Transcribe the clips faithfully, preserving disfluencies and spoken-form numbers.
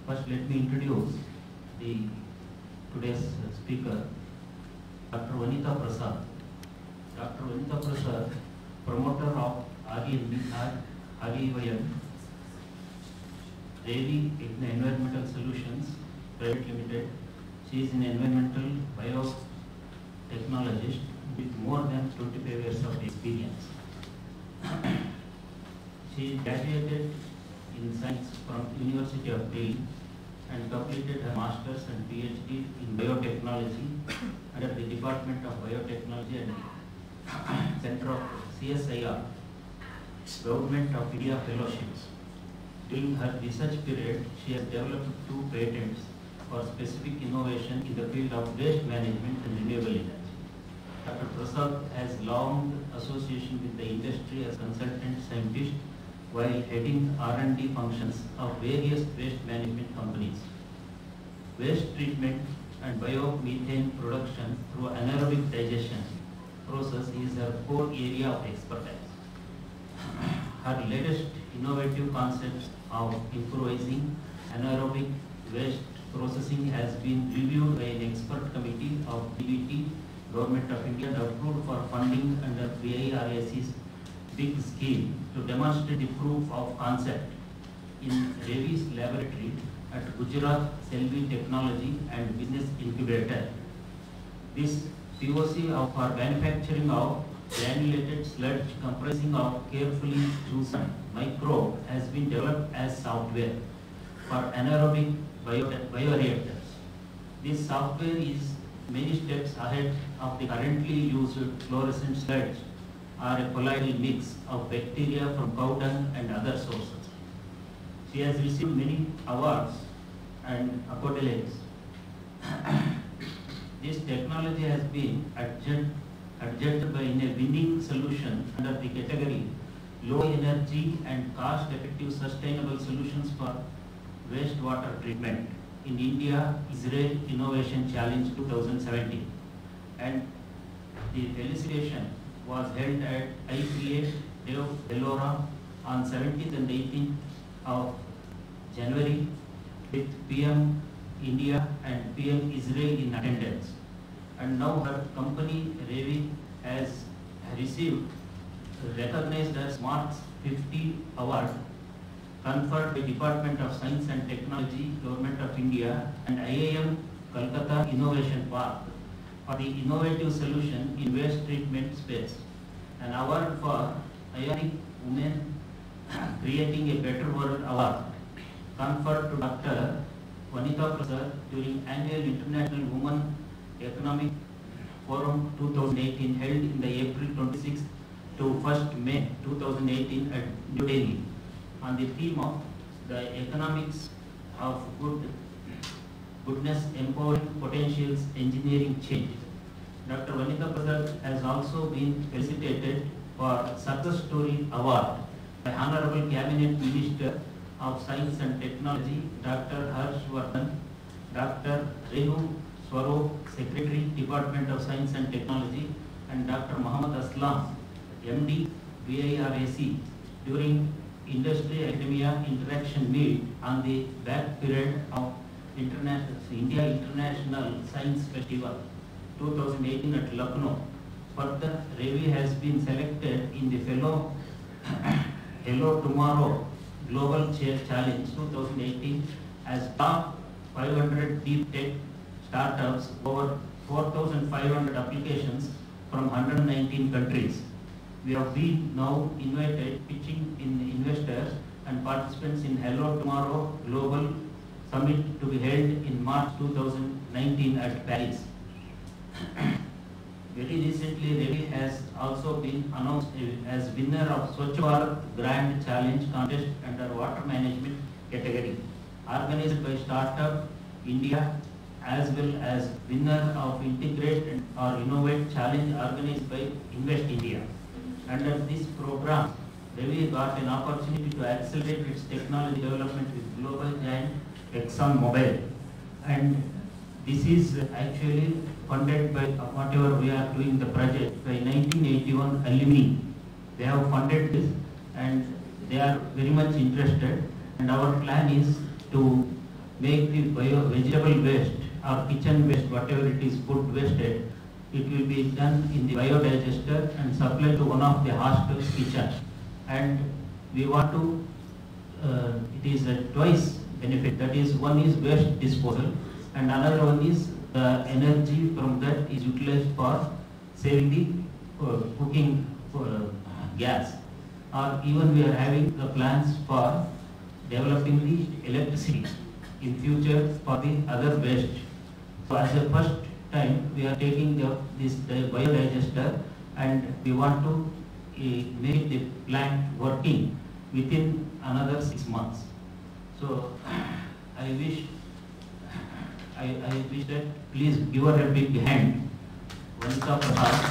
First, let me introduce the today's speaker, Doctor Vanitha Prasad. Doctor Vanitha Prasad, promoter of R E V Y N, Revi Environmental Solutions Private Limited. She is an environmental biotechnologist with more than twenty-five years of experience. She graduated in science from University of Delhi and completed her master's and PhD in biotechnology under the Department of Biotechnology and Center of C S I R, Government of India Fellowships. During her research period, she has developed two patents for specific innovation in the field of waste management and renewable energy. Doctor Prasad has long association with the industry as consultant scientist while heading R and D functions of various waste management companies. Waste treatment and biomethane production through anaerobic digestion process is her core area of expertise. Her latest innovative concepts of improvising anaerobic waste processing has been reviewed by an expert committee of D B T, Government of India, and approved for funding under B I R A C's big scheme to demonstrate the proof of concept in Revi's laboratory at Gujarat Selvi Technology and Business Incubator. This P O C of for manufacturing of granulated sludge comprising of carefully chosen microbe has been developed as software for anaerobic bio bioreactors. This software is many steps ahead of the currently used fluorescent sludge or a colloidal mix of bacteria from cow dung and other sources. She has received many awards and accolades. This technology has been adjusted, adjusted by in a winning solution under the category low energy and cost effective sustainable solutions for wastewater treatment in India Israel Innovation Challenge two thousand seventeen, and the felicitation was held at I C A de Ellora on seventeenth and eighteenth of January with P M India and P M Israel in attendance. And now her company Revi has received recognized as March fifty award conferred by Department of Science and Technology, Government of India, and I I M Kolkata Innovation Park for the innovative solution in waste treatment space. An award for Ionic Women Creating a Better World award conferred to Doctor Vanitha Prasad during annual International Women Economic Forum two thousand eighteen held in the April twenty-sixth to first May two thousand eighteen at New Delhi on the theme of the economics of good goodness empowering potentials engineering change. Doctor Vanitha Prasad has also been felicitated for Success Story Award by Honorable Cabinet Minister of Science and Technology, Doctor Harshvardhan, Doctor Renu Swaroop, Secretary, Department of Science and Technology, and Doctor Muhammad Aslam, M D, B I R A C, during Industry Academia Interaction Meet on the back period of International India International Science Festival two thousand eighteen at Lucknow. Further, Revi has been selected in the Fellow Hello Tomorrow Global Challenge two thousand eighteen as top five hundred deep tech startups over four thousand five hundred applications from one hundred nineteen countries. We have been now invited pitching in investors and participants in Hello Tomorrow Global Summit to be held in March two thousand nineteen at Paris. Very recently, Revi has also been announced as winner of Swachh Bharat Grand Challenge contest under water management category, organized by Startup India, as well as winner of Integrate or Innovate Challenge organized by Invest India. Under this program, Revi got an opportunity to accelerate its technology development with global giant ExxonMobil, and this is actually funded by whatever we are doing the project by nineteen eighty-one alumni. They have funded this and they are very much interested, and our plan is to make the bio vegetable waste or kitchen waste, whatever it is, food wasted, it will be done in the biodigester and supplied to one of the hostel's kitchen. And we want to, uh, it is a twice benefit. That is, one is waste disposal, and another one is the energy from that is utilized for saving the uh, cooking uh, gas. Or even we are having the plans for developing the electricity in future for the other waste. So as a first time we are taking the, this the biodigester, and we want to uh, make the plant working within another six months. So I wish I, I wish that please give her a big hand. Vanitha Prasad.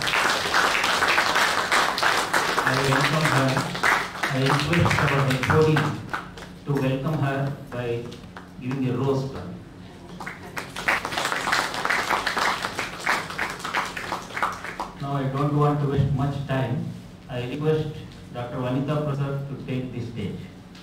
I welcome her. I request our recording to welcome her by giving a rose to her. Now I don't want to waste much time. I request Doctor Vanitha Prasad to take the stage.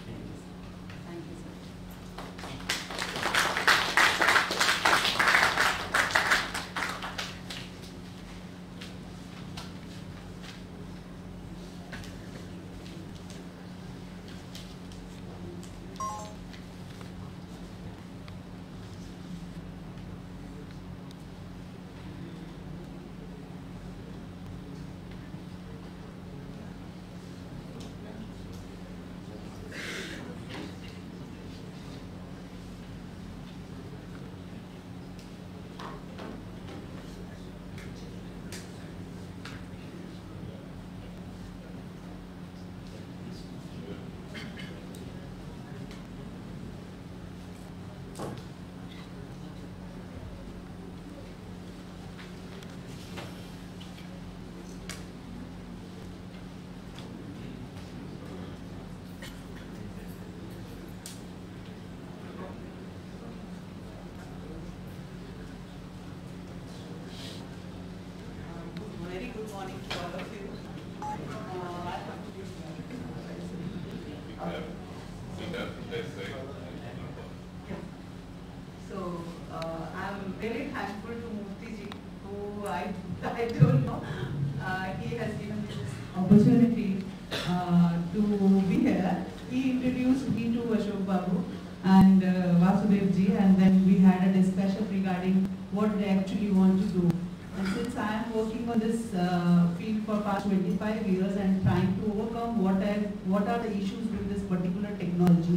So uh, I'm very thankful to Murthy ji, who I, I don't know, uh, he has given me this opportunity uh, to be here. He introduced me to Ashok Babu and uh, Vasudev ji, and then we had a discussion regarding what they actually want to do. And since I am working on this uh, field for past twenty-five years and trying to overcome what I, what are the issues with this particular technology,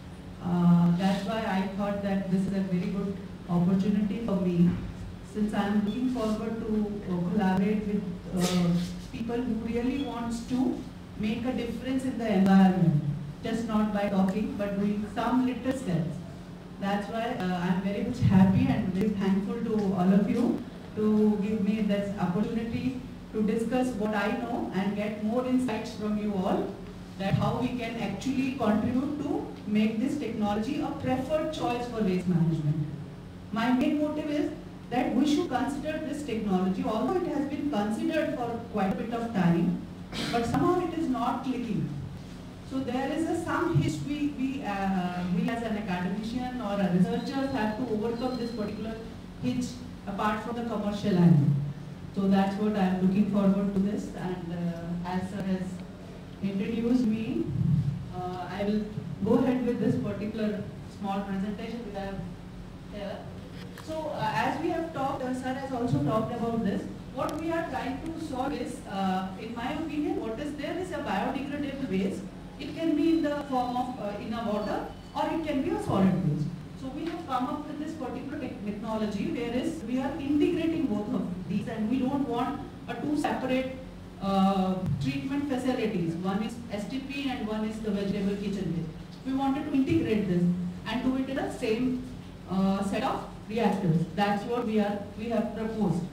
uh, that's why I thought that this is a very good opportunity for me, since I am looking forward to uh, collaborate with uh, people who really wants to make a difference in the environment, just not by talking but doing some little steps. That's why uh, I am very much happy and very thankful to all of you to give me this opportunity to discuss what I know and get more insights from you all, that how we can actually contribute to make this technology a preferred choice for waste management. My main motive is that we should consider this technology, although it has been considered for quite a bit of time, but somehow it is not clicking. So there is a some history we, uh, we as an academician or a researcher have to overcome this particular hitch apart from the commercial angle. So that's what I am looking forward to this, and uh, as sir has introduced me, uh, I will go ahead with this particular small presentation which I have here. So uh, as we have talked, uh, sir has also talked about this. What we are trying to solve is, uh, in my opinion, what is there is a biodegradable waste. It can be in the form of uh, in a water, or it can be a solid waste. So we have come up with this particular technology whereas we are integrating both of these, and we don't want a two separate uh, treatment facilities. One is S T P and one is the vegetable kitchen waste. We wanted to integrate this and do it in the same uh, set of reactors. That's what we are we have proposed.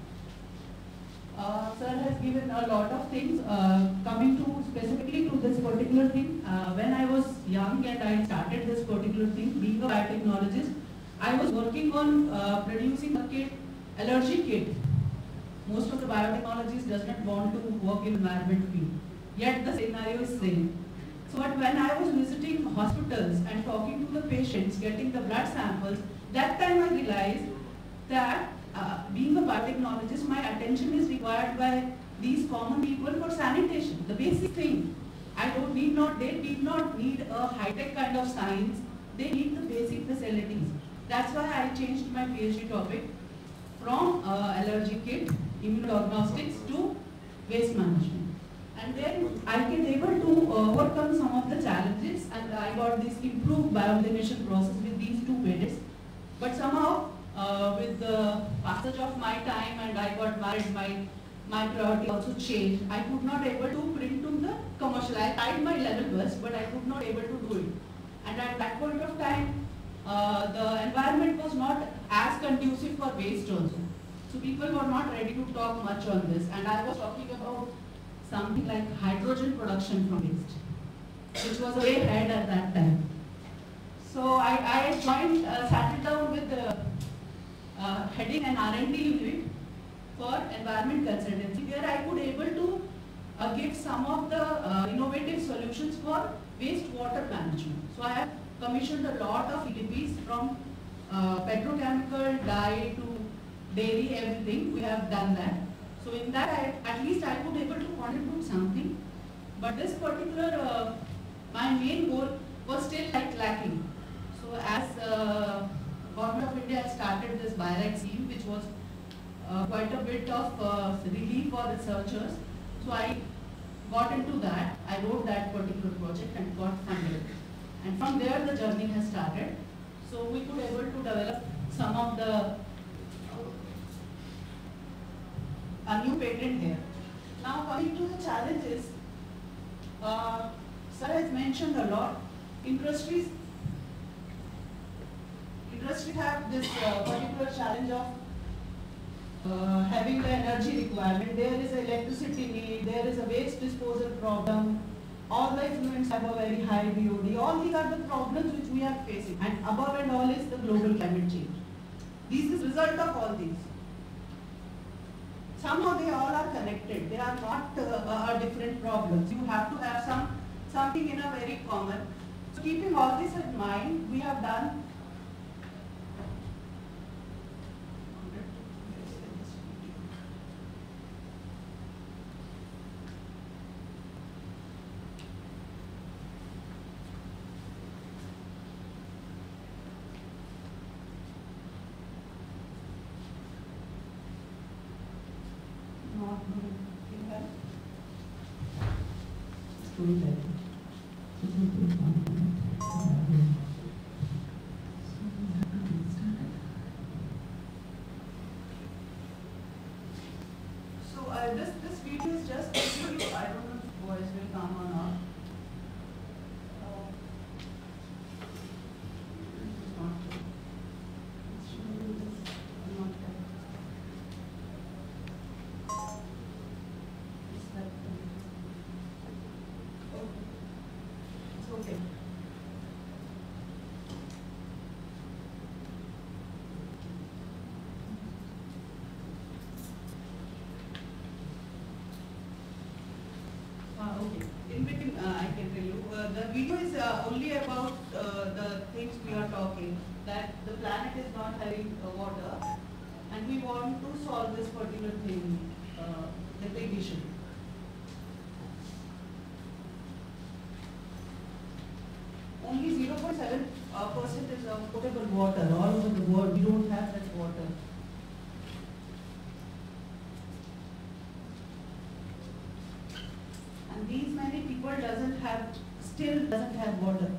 Uh, sir has given a lot of things. Uh, coming to specifically to this particular thing, uh, when I was young and I started this particular thing, being a biotechnologist, I was working on uh, producing a kit, allergy kit. Most of the biotechnologists does not want to work in environment field. Yet the scenario is same. So but when I was visiting hospitals and talking to the patients, getting the blood samples, that time I realized that uh, being a biotechnologist, my attention is required by these common people for sanitation, the basic thing. I don't need not, they did not need a high-tech kind of science, they need the basic facilities. That's why I changed my PhD topic from uh, allergy kit, immunodiagnostics to waste management. And then I can able to uh, overcome some of the challenges, and I got this improved bioorganization process with these two patents. But somehow, uh, with the passage of my time and I got married, my, my priority also changed. I could not able to bring to the commercial. I tried my level best, but I could not able to do it. And at that point of time, uh, the environment was not as conducive for waste also. So people were not ready to talk much on this. And I was talking about something like hydrogen production from waste, which was way ahead at that time. So I, I joined, uh, sat it down with the uh, heading an R and D unit for environment consultancy, where I could able to uh, give some of the uh, innovative solutions for wastewater management. So I have commissioned a lot of E T Ps from uh, petrochemical, dye to dairy, everything. We have done that. So in that, I, at least I could able to contribute something. But this particular, uh, my main goal was still like lacking. So as uh, Government of India has started this BIRAC scheme, which was uh, quite a bit of uh, relief for researchers. So I got into that. I wrote that particular project and got funded. And from there, the journey has started. So we could able to develop some of the a new patent here. Now coming to the challenges, uh, sir has mentioned a lot. Industries, industry have this uh, particular challenge of uh, having the energy requirement. There is electricity need, there is a waste disposal problem. All the effluents have a very high B O D. All these are the problems which we are facing. And above and all is the global climate change. This is result of all these. Somehow they all are connected. They are not uh, uh, different problems. You have to have some something in a very common. So keeping all this in mind, we have done So uh, this this video is just basically, I don't know if voice will come or not. Uh, it's not good. It's showing this not good. Is that okay? It's okay. Uh, okay. In between, uh, I can tell you, uh, the video is uh, only about uh, the things we are talking, that the planet is not having uh, water, and we want to solve this particular thing, uh, the big issue. Only zero point seven percent is of potable water. All over the world, we don't have that water. And these many people doesn't have, still doesn't have water.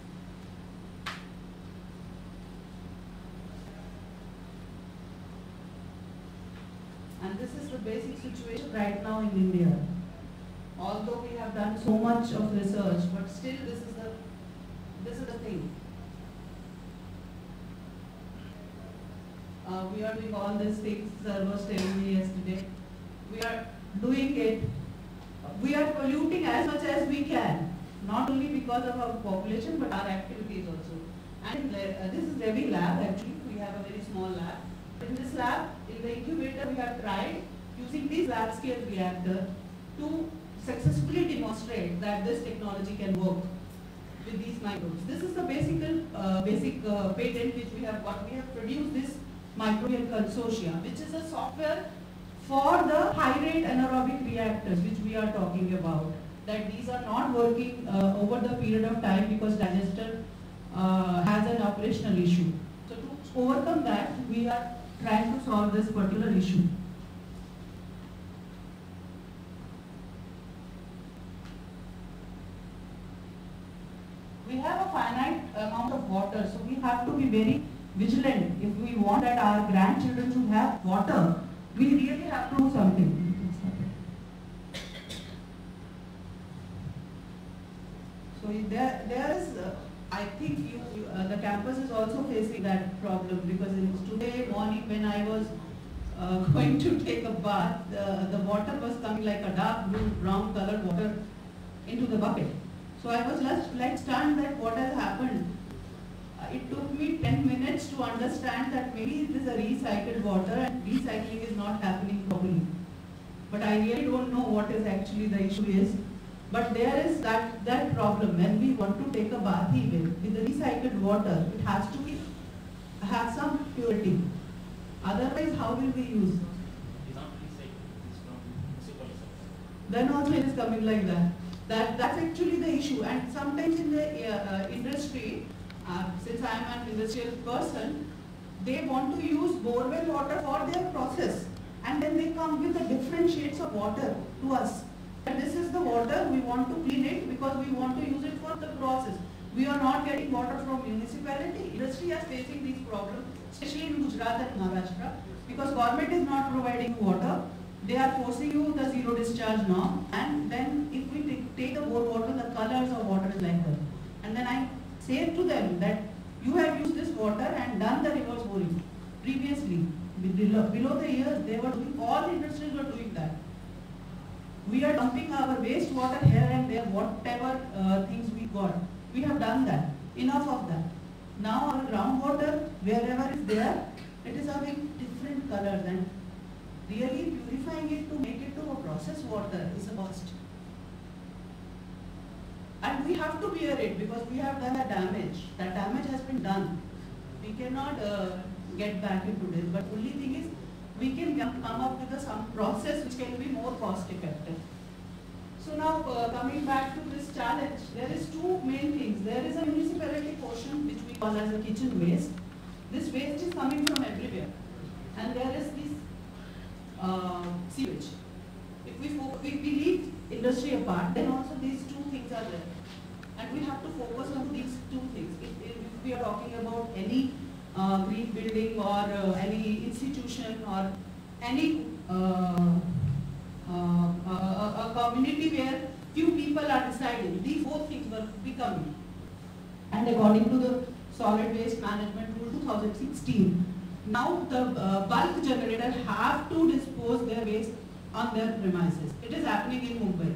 And this is the basic situation right now in India. Although we have done so much of research, but still this is the this is the thing. Uh, we are doing all these things, sir was telling me yesterday. We are doing it. We are polluting as much as we can, not only because of our population, but our activities also. And uh, this is Ravi lab actually. We have a very small lab. In this lab, in the incubator, we have tried using this lab scale reactor to successfully demonstrate that this technology can work with these microbes. This is the basic, uh, basic uh, patent which we have got. We have produced this microbial consortia, which is a software for the high rate anaerobic reactors which we are talking about. That these are not working uh, over the period of time because digester uh, has an operational issue. So to overcome that, we are trying to solve this particular issue. We have a finite amount of water, so we have to be very vigilant. If we want that our grandchildren should have water, we really have to do something. So there, there is, uh, I think you, you, uh, the campus is also facing that problem, because in today morning when I was uh, going to take a bath, the, the water was coming like a dark blue, brown colored water into the bucket. So I was just like stunned that what has happened. Uh, it took me ten minutes to understand that maybe it is a recycled water and recycling is not happening properly. But I really don't know what is actually the issue is. But there is that, that problem when we want to take a bath even with the recycled water, it has to be have some purity. Otherwise, how will we use? It's not recycled, it's from municipal source. Then also it is coming like that. That that's actually the issue. And sometimes in the uh, uh, industry, uh, since I am an industrial person, they want to use borewell water for their process, and then they come with the different shades of water to us. And this is the water, we want to clean it because we want to use it for the process. We are not getting water from municipality. Industry is facing these problems, especially in Gujarat and Maharashtra, because government is not providing water. They are forcing you the zero discharge norm, and then if we take, take the bore water, the colors of water is like that. And then I say to them that you have used this water and done the reverse boring previously. Below, below the years, they were doing, all industries were doing that. We are dumping our wastewater here and there, whatever uh, things we got. We have done that. Enough of that. Now our groundwater, wherever is there, it is having different colors, and really purifying it to make it to a processed water is a cost. And we have to bear it because we have done a damage. That damage has been done. We cannot uh, get back into this, but only thing is we can come up with a, some process which can be more cost effective. So now uh, coming back to this challenge, there is two main things. There is a municipality portion which we call as a kitchen waste. This waste is coming from everywhere. And there is this uh, sewage. If we, if we leave industry apart, then also these two things are there. And we have to focus on these two things. If, if we are talking about any uh, green building or uh, any institution or any uh, uh, a, a, a community where few people are deciding, these both things were becoming. And according to the Solid Waste Management Rule two thousand sixteen, now the uh, bulk generator have to dispose their waste on their premises. It is happening in Mumbai.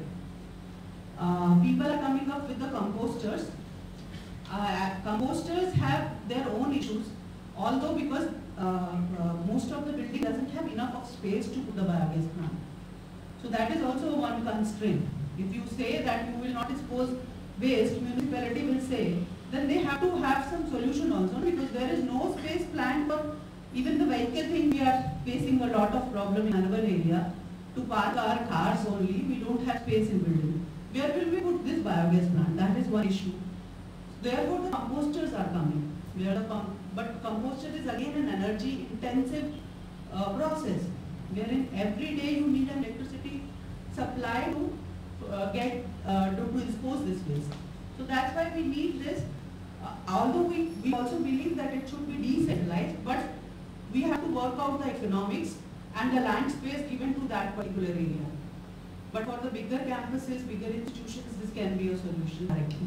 Uh, people are coming up with the composters. Uh, composters have their own issues, although because uh, uh, most of the building doesn't have enough of space to put the biogas plant. So that is also one constraint. If you say that you will not dispose waste, municipality will say, then they have to have some solution also, because there is no space planned for even the vehicle thing. We are facing a lot of problem in another area. To park our cars only, we don't have space in building. Where will we put this biogas plant? That is one issue. Therefore, the composters are coming. Where the com but composter is again an energy intensive uh, process, wherein every day you need an electricity supply to uh, get uh, to, to dispose this waste. So that's why we need this. Uh, although we, we also believe that it should be decentralized, but we have to work out the economics and the land space given to that particular area. But for the bigger campuses, bigger institutions, this can be a solution directly.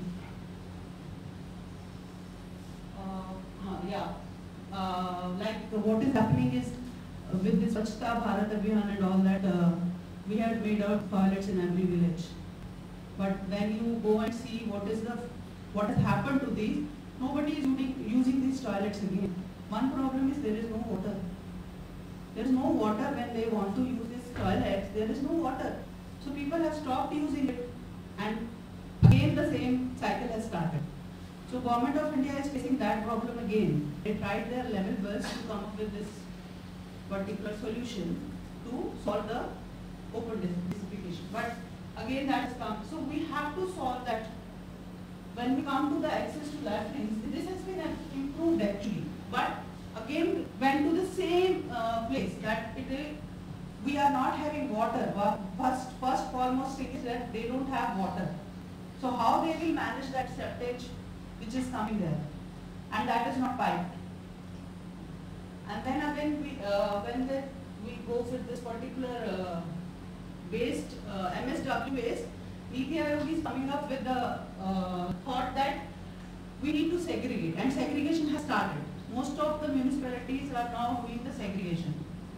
Uh, uh, yeah, uh, like uh, what is happening is uh, with this Swachhta Bharat Abhiyan and all that, uh, we had made out toilets in every village. But when you go and see what is the what has happened to these, nobody is using, using these toilets again. One problem is there is no water. There is no water when they want to use these toilets. There is no water. So people have stopped using it, and again the same cycle has started. So Government of India is facing that problem again. They tried their level best to come up with this particular solution to solve the open diversification. But again that has come. So we have to solve that. When we come to the access to lifelines, this has been improved actually. But again went to the same uh, place that it is, we are not having water. First, first foremost thing is that they don't have water. So how they will manage that septage which is coming there, and that is not piped. And then again, we, uh, when the, we go with this particular uh, waste, uh, M S W waste, E P I O is coming up with the uh, thought that we need to segregate, and segregation has started. Most of the municipalities are now doing the segregation.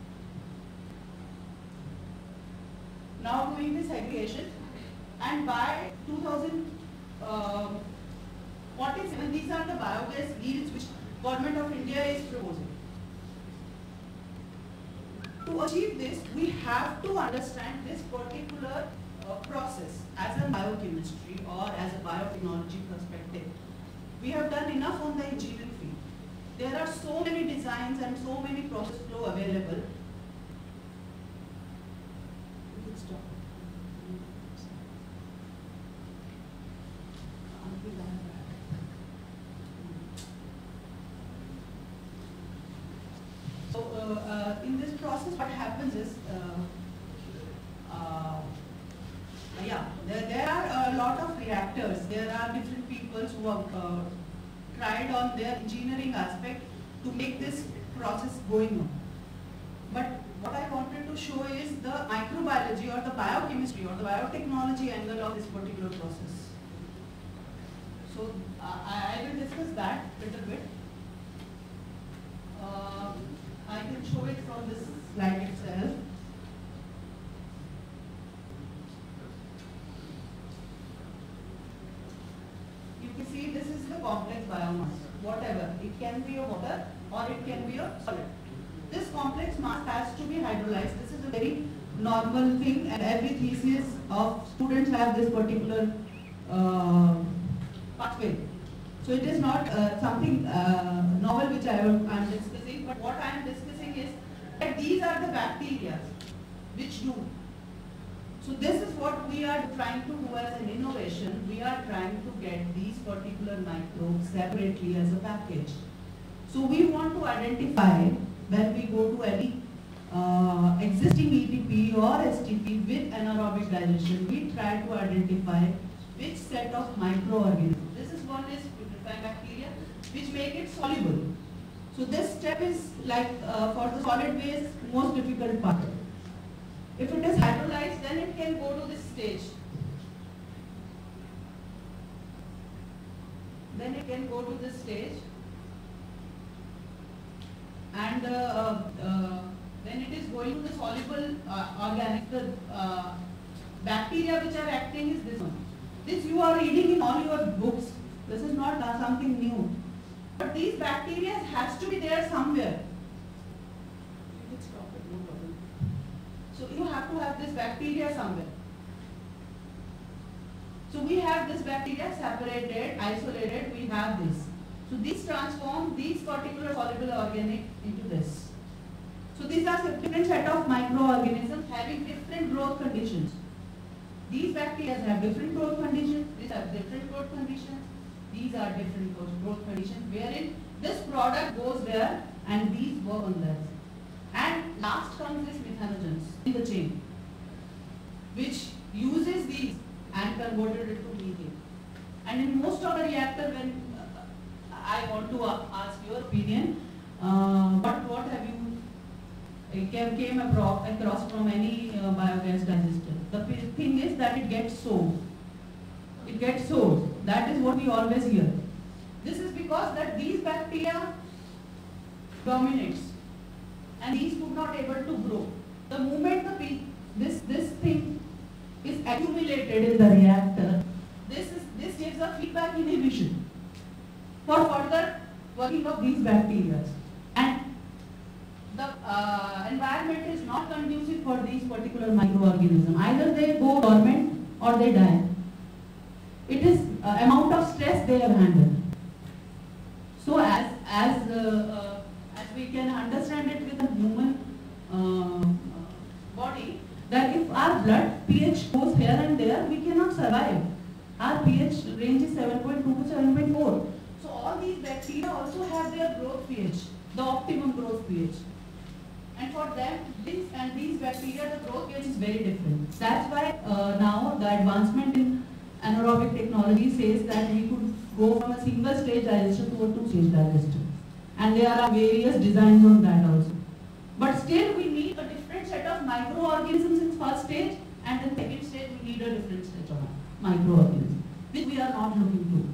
Now doing the segregation, and by two thousand forty-seven, these are the biogas yields which Government of India is proposing. To achieve this, we have to understand this particular uh, process as a biochemistry or as a biotechnology perspective. We have done enough on the engineering field. There are so many designs and so many process flow available. Stop. So uh, uh, in this process, what happens is, uh, uh, yeah, there, there are a lot of reactors. There are different people who have uh, tried on their engineering aspect to make this process going on. But what I wanted to show is the microbiology or the biochemistry or the biotechnology angle of this particular process. So uh, I will discuss that a little bit. Uh, I can show it from this slide itself. You can see this is the complex biomass, whatever. It can be a water or it can be a solid. This complex mass has to be hydrolyzed. This is a very normal thing, and every thesis of students have this particular uh, pathway. So it is not uh, something uh, novel which I am discussing, but what I am discussing is that these are the bacteria which do. So this is what we are trying to do as an innovation. We are trying to get these particular microbes separately as a package. So we want to identify when we go to any uh, existing E T P or S T P with anaerobic digestion, we try to identify which set of microorganisms. This is one is putrefying bacteria which make it soluble. So this step is like uh, for the solid waste most difficult part. If it is hydrolyzed, then it can go to this stage. Then it can go to this stage. And uh, uh, when it is going to the soluble uh, organic, the uh, bacteria which are acting is this one. This you are reading in all your books. This is not uh, something new. But these bacteria has to be there somewhere. You can stop it, no problem. So you have to have this bacteria somewhere. So we have this bacteria separated, isolated, we have this. So these transform these particular soluble organic into this. So these are different set of microorganisms having different growth conditions. These bacteria have different growth conditions, these have different growth conditions, these are different growth conditions, wherein this product goes there and these go on there. And last comes this methanogens in the chain, which uses these and converted it to methane. And in most of the reactor, when uh, I want to uh, ask your opinion, uh, what what have you uh, came, came across, across from any uh, biogas digester? The thing is that it gets sold. It gets sold. That is what we always hear. This is because that these bacteria dominates, and these could not able to grow. The moment the this this thing is accumulated in the reactor, this is this gives a feedback inhibition for further working of these bacteria. And the uh, environment is not conducive for these particular microorganisms. Either they go dormant or they die. It is uh, amount of stress they have handled. So as as uh, uh, as we can understand it with a human uh, body, that if our blood pH goes here and there, we cannot survive. Our pH range is seven point two to seven point four. So all these bacteria also have their growth pH, the optimum growth pH. And for them, this and these bacteria, the growth pH is very different. That's why uh, now the advancement in anaerobic technology says that we could go from a single stage digester to a two stage digester. And there are various designs on that also. But still we need a different set of microorganisms in first stage, and in second stage we need a different set of microorganisms, which we are not looking to.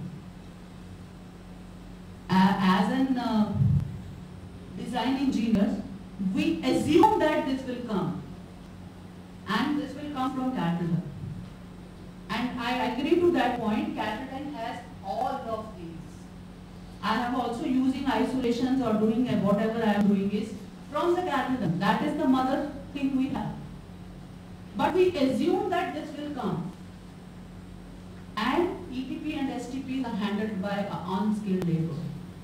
Uh, as an uh, design engineers, we assume that this will come, and this will come from Catalan. And I agree to that point, Catalan has all of these. I am also using isolations or doing uh, whatever I am doing is from the Catalan. That is the mother thing we have. But we assume that this will come. And E T P and S T Ps are handled by uh, unskilled labor.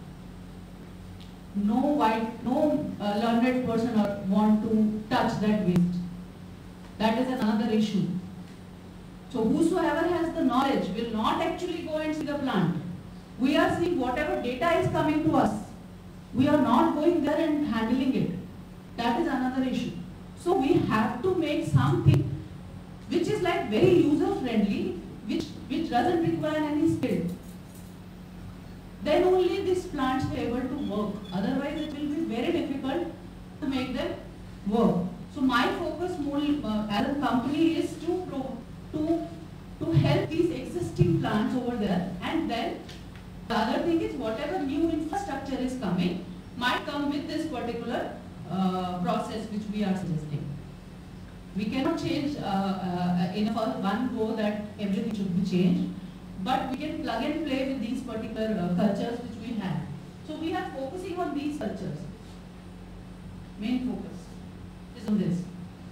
No white, no uh, learned person or want to touch that waste. That is another issue. So whosoever has the knowledge will not actually go and see the plant. We are seeing whatever data is coming to us. We are not going there and handling it. That is another issue. So we have to make something which is like very user friendly, which, which doesn't require any skill. Then only these plants will be able to work. Otherwise it will be very difficult to make them work. So my focus more uh, as a company is to, pro, to, to help these existing plants over there, and then the other thing is whatever new infrastructure is coming might come with this particular uh, process which we are suggesting. We cannot change uh, uh, in a one go that everything should be changed, but we can plug and play with these particular uh, cultures which we have. So we are focusing on these cultures. Main focus is on this.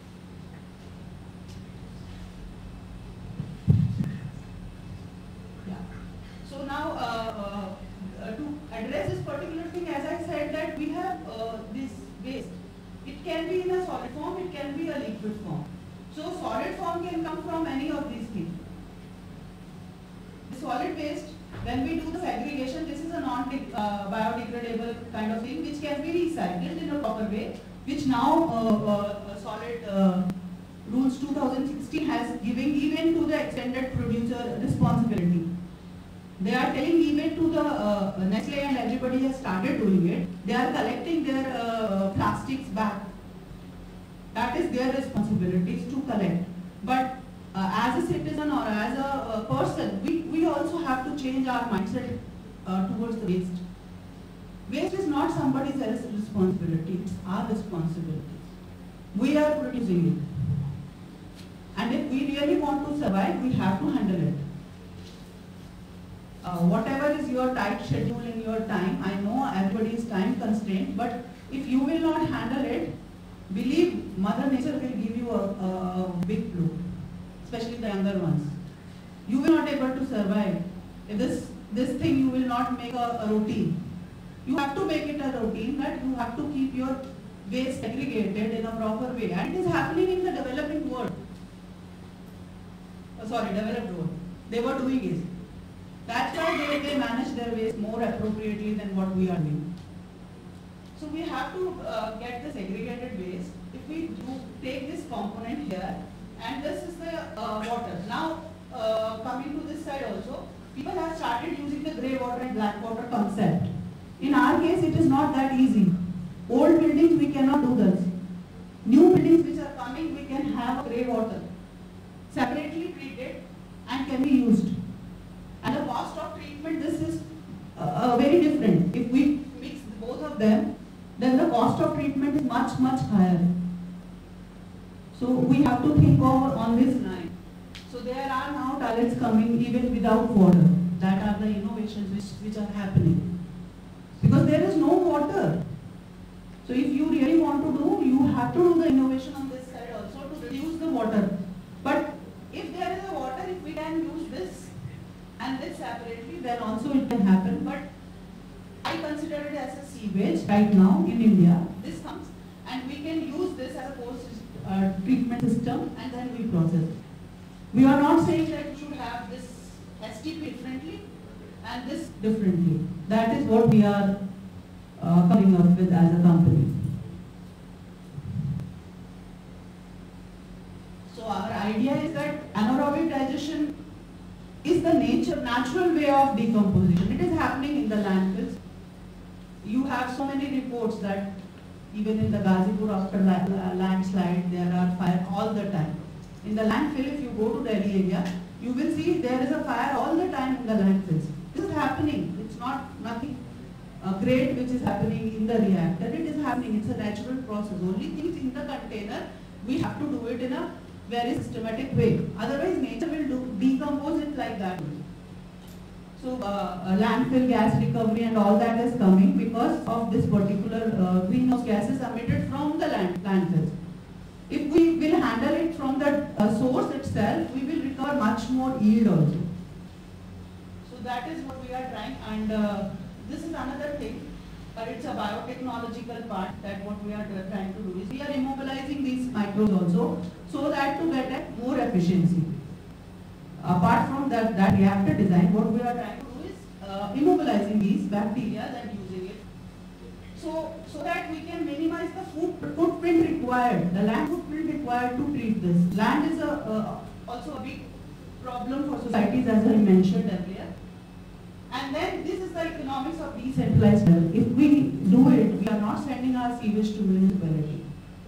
Yeah. So now uh, uh, to address this particular thing, as I said that we have uh, this waste. It can be in a solid form, it can be a liquid form. So solid form can come from any of these things. The solid waste, when we do the segregation, this is a non-biodegradable kind of thing which can be recycled in a proper way, which now uh, uh, solid uh, rules two thousand sixteen has given even to the extended producer responsibility. They are telling even to the uh, Nestle, and everybody has started doing it. They are collecting their uh, plastics back. That is their responsibility to collect. But uh, as a citizen or as a uh, person, we, we also have to change our mindset uh, towards the waste. Waste is not somebody else's responsibility, it's our responsibility. We are producing it. And if we really want to survive, we have to handle it. Uh, whatever is your tight schedule in your time, I know everybody is time constrained, but if you will not handle it, believe Mother Nature will give you a, a, a big blow, especially the younger ones. You will not be able to survive. If this, this thing you will not make a, a routine. You have to make it a routine that you have to keep your waste segregated in a proper way. And it is happening in the developing world. Oh, sorry, developed world. They were doing it. That's why they, they manage their waste more appropriately than what we are doing. So we have to uh, get the segregated waste. If we do take this component here, and this is the uh, water. Now uh, coming to this side also, people have started using the grey water and black water concept. In our case, it is not that easy. Old buildings, we cannot do this. New buildings which are coming, we can have grey water, separately treated and can be used. And the cost of treatment, this is uh, uh, very different. If we mix both of them, then the cost of treatment is much, much higher. So we have to think over on this line. So there are now toilets coming even without water. That are the innovations which, which are happening. Because there is no water. So if you really want to do, you have to do the innovation on this side also to reduce the water. But if there is a water, if we can use this and this separately, then also it can happen. But I consider it as a sewage right now in India. This comes and we can use this as a post uh, treatment system and then we process it. We are not saying that you should have this S T P differently and this differently. That is what we are uh, coming up with as a company. So our idea is that anaerobic digestion is the nature, natural way of decomposition. It is happening in the landfills. You have so many reports that even in the Ghazipur after la landslide, there are fire all the time. In the landfill, if you go to Delhi area, you will see there is a fire all the time in the landfills. This is happening. It's not nothing uh, great which is happening in the reactor. It is happening. It's a natural process. Only things in the container, we have to do it in a very systematic way. Otherwise, nature will do, decompose it like that. So, uh, landfill gas recovery and all that is coming because of this particular uh, greenhouse gases emitted from the land, landfills. If we will handle it from the uh, source itself, we will recover much more yield also. So that is what we are trying, and uh, this is another thing, but it's a biotechnological part that what we are trying to do is we are immobilizing these microbes also so that to get a more efficiency. Apart from that, that reactor design, what we are trying to do is uh, immobilizing these bacteria and using it. So, so that we can minimize the food footprint required, the land footprint required to treat this. Land is a, uh, also a big problem for societies, as I mentioned earlier. And then this is the economics of decentralized level. If we do it, we are not sending our sewage to municipality.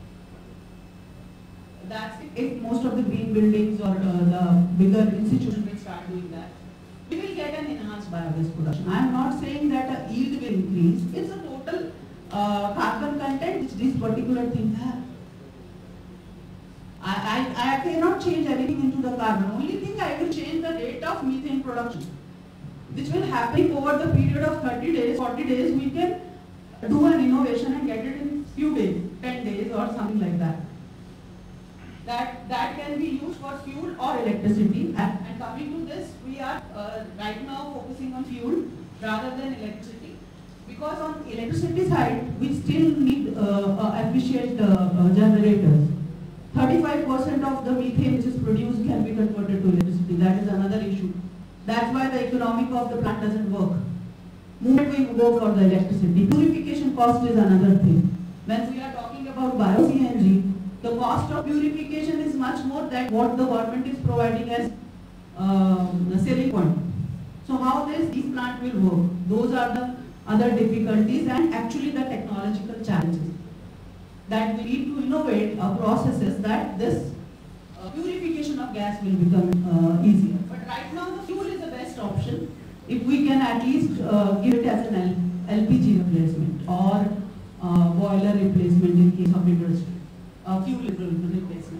That's it. If most of the green buildings or uh, the bigger institutions will start doing that, we will get an enhanced biogas production. I am not saying that a yield will increase. It's a total uh, carbon content which this particular thing has. I, I, I cannot change everything into the carbon. Only thing I will change the rate of methane production, which will happen over the period of thirty days, forty days. We can do an innovation and get it in few days, ten days or something like that. That, that can be used for fuel or electricity. And, and coming to this, we are uh, right now focusing on fuel rather than electricity. Because on electricity side, we still need uh, uh, efficient uh, uh, generators. thirty-five percent of the methane which is produced can be converted to electricity. That is another issue. That's why the economic of the plant doesn't work. Moment we go for the electricity. Purification cost is another thing. When we are talking about bio-C N G, the cost of purification is much more than what the government is providing as um, the selling point. So how this these plant will work? Those are the other difficulties and actually the technological challenges that we need to innovate uh, processes that this uh, purification of gas will become uh, easier. But right now the fuel is the best option if we can at least uh, give it as an L P G replacement or uh, boiler replacement in case of industry. Uh, fuel replacement.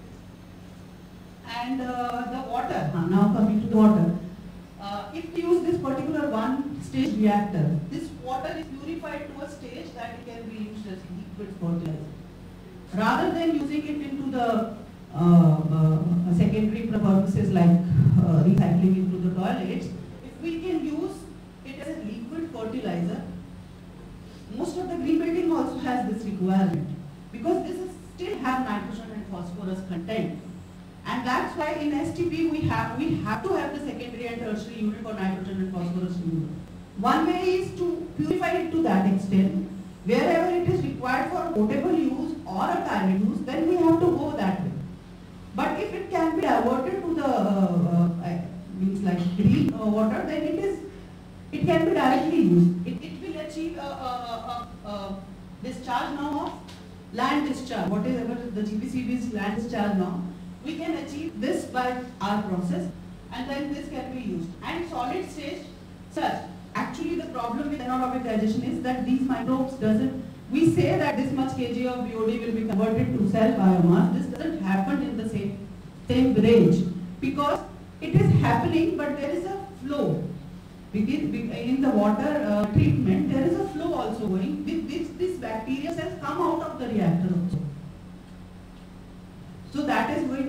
And uh, the water, uh, now coming to the water. Uh, if we use this particular one stage reactor, this water is purified to a stage that it can be used as liquid fertilizer. Rather than using it into the uh, uh, secondary purposes like uh, recycling into the toilets, if we can use it as a liquid fertilizer, most of the green building also has this requirement because this is still have nitrogen and phosphorus content, and that's why in S T P we have we have to have the secondary and tertiary unit for nitrogen and phosphorus unit. One way is to purify it to that extent. Wherever it is required for potable use or a toilet use, then we have to go that way. But if it can be diverted to the uh, uh, means like green uh, water, then it is it can be directly used. It, it will achieve a, a, a, a discharge now of land discharge, whatever the G P C B's land discharge now, we can achieve this by our process and then this can be used. And solid stage such, actually the problem with anaerobic digestion is that these microbes doesn't, we say that this much kg of B O D will be converted to cell biomass, this doesn't happen in the same, same range because it is happening but there is a flow. Because in the water uh, treatment, there is a flow also going. This, this, this bacteria cells come out of the reactor also.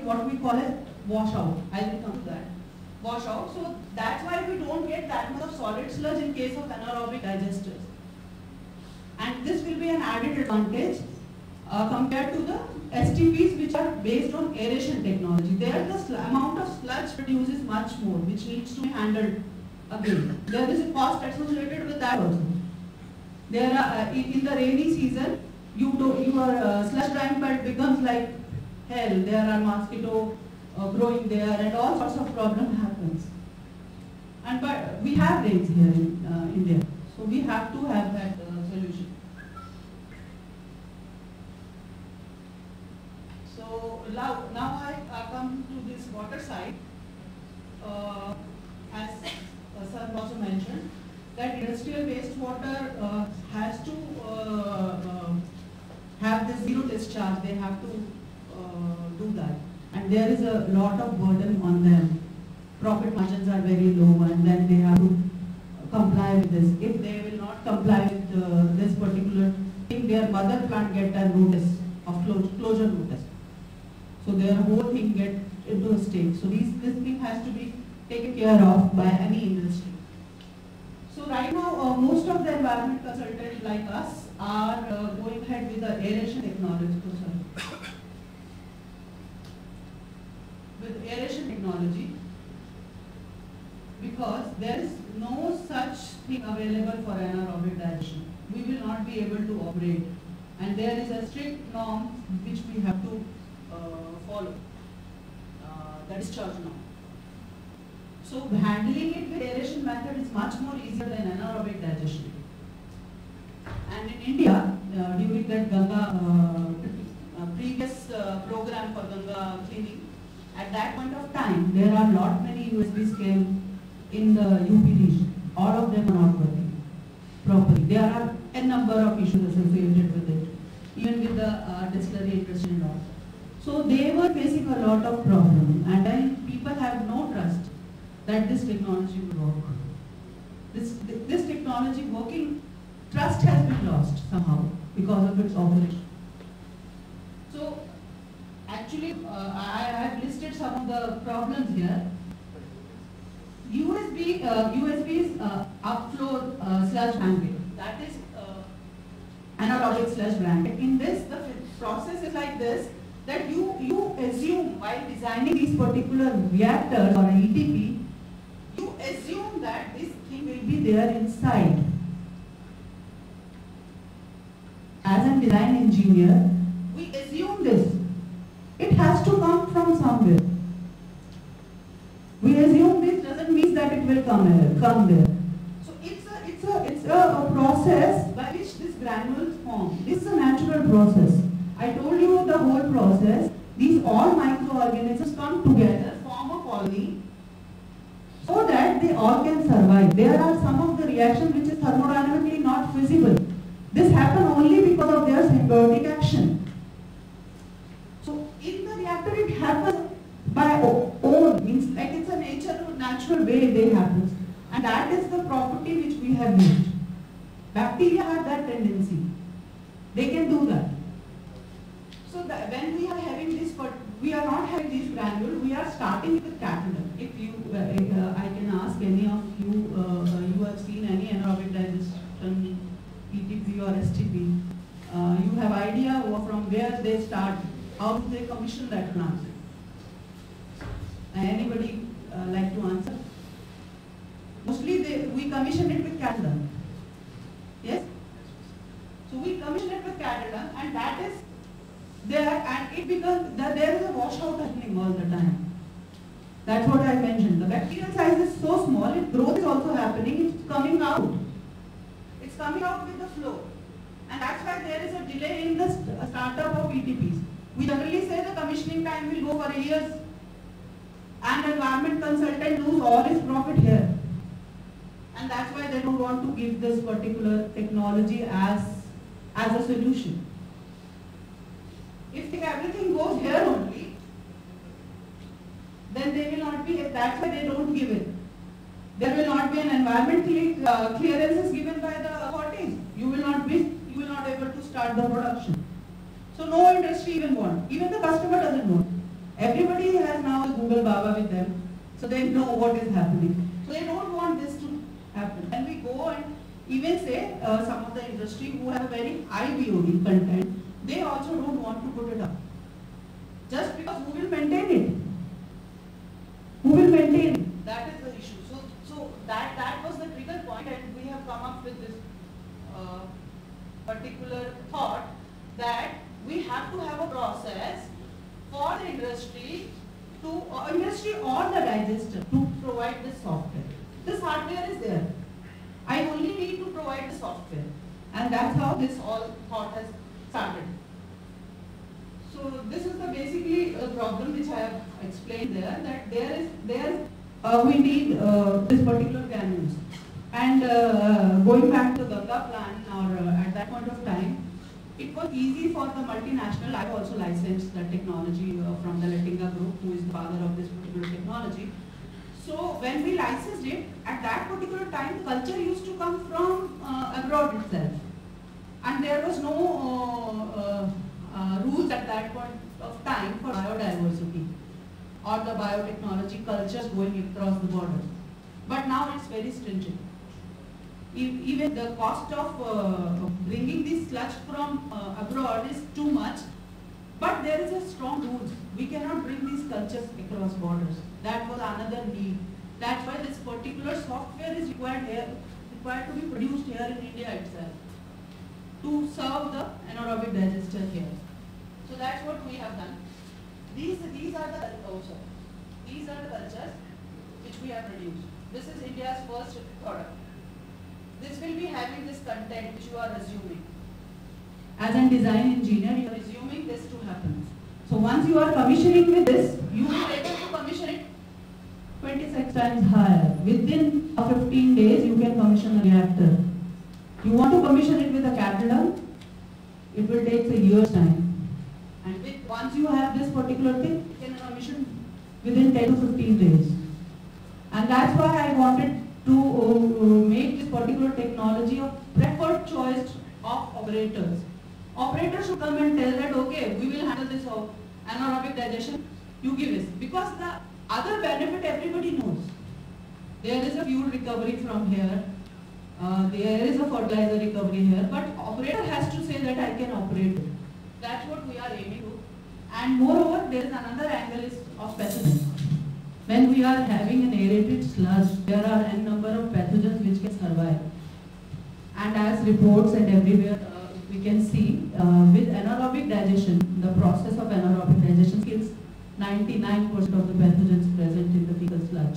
anaerobic, what we call as washout. I will come to that. Washout. So that's why we don't get that much of solid sludge in case of anaerobic digesters. And this will be an added advantage uh, compared to the S T Ps which are based on aeration technology. There the sl amount of sludge produced is much more, which needs to be handled again. There is a cost associated with that also. There are, uh, in, in the rainy season, you do, your uh, sludge drying bed becomes like hell. There are mosquito uh, growing there and all sorts of problem happens. And but we have rains here in uh, India, so we have to have that uh, solution. So now, now I uh, come to this water side. Uh, as uh, sir also mentioned, that industrial wastewater uh, has to uh, uh, have this zero discharge. They have to uh, do that, and there is a lot of burden on them. Profit margins are very low, and then they have to comply with this. If they will not comply with uh, this particular thing, their mother plant get a notice of closure, closure notice. So their whole thing get into a state. So these, this thing has to be taken care of by any industry. So right now, uh, most of the environment consultants like us are uh, going ahead with the aeration technology. Oh, sorry. With aeration technology, because there is no such thing available for anaerobic digestion. We will not be able to operate, and there is a strict norm which we have to uh, follow, uh, the discharge norm. So handling it with aeration method is much more easier than anaerobic digestion. And in India, uh, during that Ganga uh, uh, previous uh, program for Ganga cleaning, at that point of time, there are lot many U S Bs came in the U P region. All of them are not working properly. There are a number of issues associated with it, even with the uh, distillery industry and all. So they were facing a lot of problems, and then people have no trust that this technology will work. This, this technology working, trust has been lost somehow because of its operation. So actually, uh, I have listed some of the problems here. U S B, uh, U S B's uh, upflow uh, sludge blanket, that is uh, anaerobic sludge blanket. In this, the process is like this, that you, you assume while designing these particular reactors or E T P, you assume that this thing will be there inside. As a design engineer, we assume this. It has to come from somewhere. We assume this doesn't mean that it will come here, come there. So it's a it's a it's a, a process by which this granules form. This is a natural process. I told you the whole process. These all microorganisms come together, form a colony, so that they all can survive. There are some of the reactions which is thermodynamically not feasible. This happens only because of their symbiotic action. So in the reactor it happens by own, means like it's a nature, natural way they happen. And that is the property which we have used. Bacteria have that tendency. They can do that. So that when we are having this, but we are not having these granules, we are starting with catalum. If you, uh, uh, I can ask any of you, uh, you have seen any anaerobic digestion, E T P or S T P, uh, you have idea from where they start, how do they commission that plant? Uh, anybody uh, like to answer? Mostly they, we commission it with catalum. Yes? So we commission it with catalum, and that is there, and it becomes, that there is a washout happening all the time. That's what I mentioned. The bacterial size is so small, its growth is also happening, it's coming out. It's coming out with the flow. And that's why there is a delay in the st startup of E T Ps. We generally say the commissioning time will go for years, and environment consultant lose all his profit here. And that's why they don't want to give this particular technology as, as a solution. If everything goes here only, then they will not be, that's why they don't give it. There will not be an environmental uh, clearances given by the authorities. You will not be, you will not able to start the production. So no industry even want, even the customer doesn't want. Everybody has now a Google Baba with them, so they know what is happening. So they don't want this to happen. And we go and even say uh, some of the industry who have very high B O D content, they also don't want to put it up. Just because who will maintain it? Who will maintain it? That is the issue. So, so that, that was the trigger point, and we have come up with this uh, particular thought that we have to have a process for the industry to, uh, industry or the digester to provide this software. This hardware is there. I only need to provide the software. And that's how this all thought has started. So this is the basically uh, problem which I have explained there, that there is, there uh, we need uh, this particular granules. And uh, going back to the Ganga plan, or uh, at that point of time, it was easy for the multinational. I also licensed the technology uh, from the Lettinga group, who is the father of this particular technology. So when we licensed it, at that particular time, the culture used to come from uh, abroad itself. And there was no uh, uh, uh, rules at that point of time for biodiversity or the biotechnology cultures going across the border. But now it's very stringent. Even the cost of uh, bringing this sludge from uh, abroad is too much, but there is a strong rules. We cannot bring these cultures across borders. That was another need. That's why this particular software is required here, required to be produced here in India itself to serve the anaerobic digester here. So that's what we have done. These these are the oh sorry, these are the cultures which we have produced. This is India's first product. This will be having this content which you are assuming. As a design engineer, you are assuming this to happen. So once you are commissioning with this, you will be able to commission it twenty-six times higher. Within fifteen days, you can commission a reactor. You want to commission it with a cattle dung, it will take a year's time. And with, once you have this particular thing, you can commission within ten to fifteen days. And that's why I wanted to uh, make this particular technology a preferred choice of operators. Operators should come and tell that, okay, we will handle this anaerobic digestion, you give us. Because the other benefit everybody knows. There is a fuel recovery from here, uh, there is a fertilizer recovery here, but operator has to say that I can operate it. That's what we are aiming to. And moreover, there is another angle is of pathogens. When we are having an aerated sludge, there are n number of pathogens which can survive. And as reports and everywhere uh, we can see, uh, with anaerobic digestion, the process of anaerobic digestion kills ninety-nine percent of the pathogens present in the fecal sludge.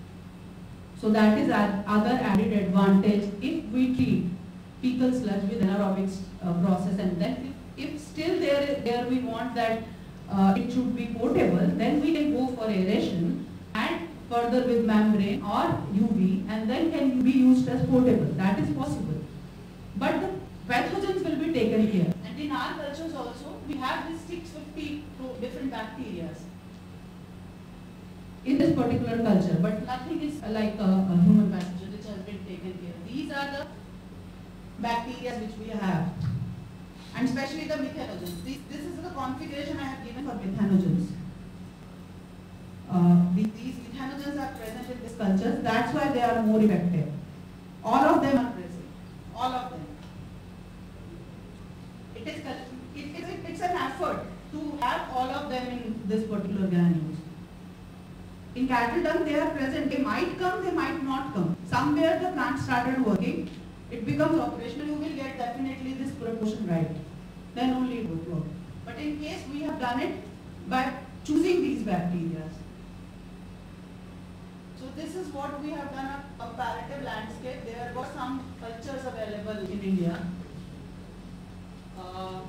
So that is other added advantage if we treat fecal sludge with anaerobic uh, process, and then if, if still there, there we want that uh, it should be potable, then we can go for aeration and further with membrane or U V, and then can be used as potable. That is possible. But the pathogens will be taken care. And in our cultures also, we have these six hundred fifty different bacteria in this particular culture, but nothing is like a, a human pathogen which has been taken care of. These are the bacteria which we have, and especially the methanogens. This, this is the configuration I have given for methanogens. Uh, the, these methanogens are present in these cultures, that's why they are more effective. All of them are present, all of them. It is, it, it, it's an effort to have all of them in this particular granules. In cattle dung, they are present. They might come, they might not come. Somewhere the plant started working, it becomes operational, you will get definitely this proportion right. Then only it would work. But in case we have done it by choosing these bacteria. So this is what we have done, a comparative landscape. There were some cultures available in India. Uh,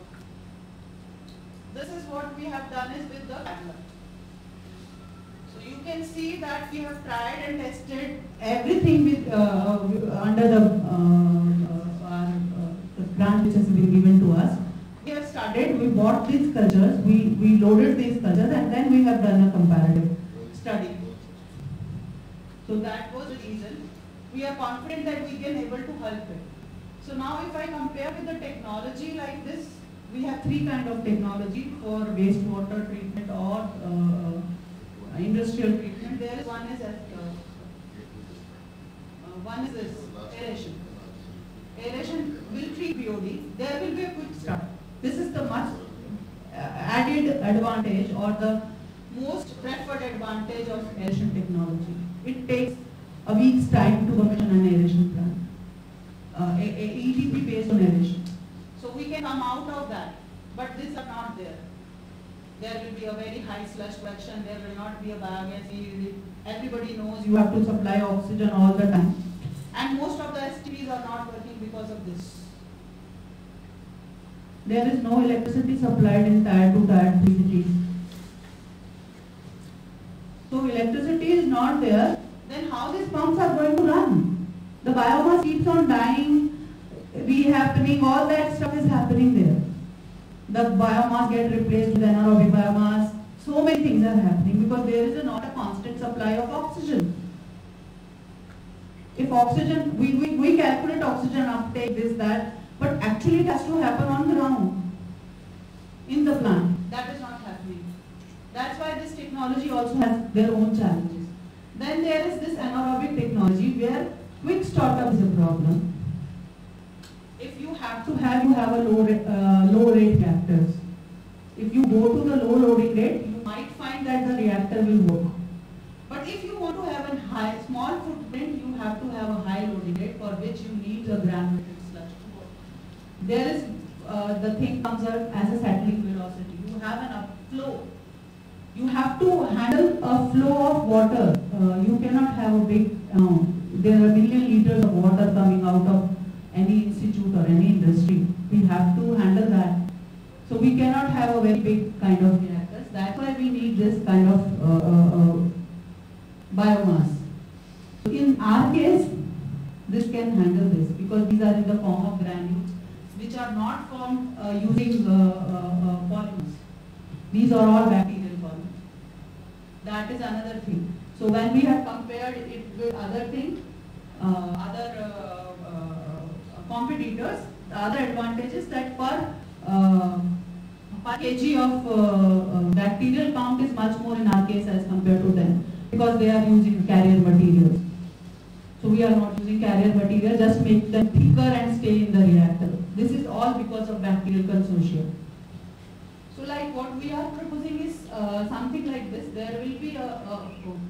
this is what we have done is with the cattle. So you can see that we have tried and tested everything with uh, under the, uh, uh, our, uh, the grant which has been given to us. We have started, we bought these cultures, we, we loaded these cultures, and then we have done a comparative study. So that was the reason. We are confident that we can able to help it. So now if I compare with the technology like this, we have three kind of technology for wastewater treatment or uh, industrial treatment. There is one is at, uh, uh, one is this aeration. Aeration will treat B O D. There will be a quick start. This is the much uh, added advantage or the most preferred advantage of aeration technology. It takes a week's time to commission an aeration plant, uh, a, a E T P based on aeration. So we can come out of that, but these are not there. There will be a very high slush fraction, there will not be a biogas. Everybody knows you have to supply oxygen all the time. And most of the S T Ps are not working because of this. There is no electricity supplied in tier two, tier three cities. So electricity is not there, then how these pumps are going to run? The biomass keeps on dying, re-happening, all that stuff is happening there. The biomass gets replaced with anaerobic biomass. So many things are happening because there is a, not a constant supply of oxygen. If oxygen, we, we, we calculate oxygen uptake, this, that, but actually it has to happen on the ground, in the plant. That is not happening. That's why this technology also has their own challenges. Then there is this anaerobic technology where quick startup is a problem. If you have to have, you have a low, uh, low rate reactors. If you go to the low loading rate, you might find that the reactor will work. But if you want to have a high, small footprint, you have to have a high loading rate for which you need a granulated sludge to work. There is, uh, the thing comes out as a settling velocity. You have an upflow. You have to handle a flow of water. Uh, you cannot have a big, uh, there are million liters of water coming out of any institute or any industry. We have to handle that. So we cannot have a very big kind of reactors. That's why we need this kind of uh, uh, uh, biomass. So in our case, this can handle this because these are in the form of granules which are not formed uh, using uh, uh, uh, polymers. These are all bacterial polymers. That is another thing. So when we have compared it with other things, uh, other uh, uh, competitors, the other advantage is that per, uh, per kg of uh, uh, bacterial count is much more in our case as compared to them because they are using carrier materials. So we are not using carrier material, just make them thicker and stay in the reactor. This is all because of bacterial consortia. So like what we are proposing is uh, something like this. There will be a, a,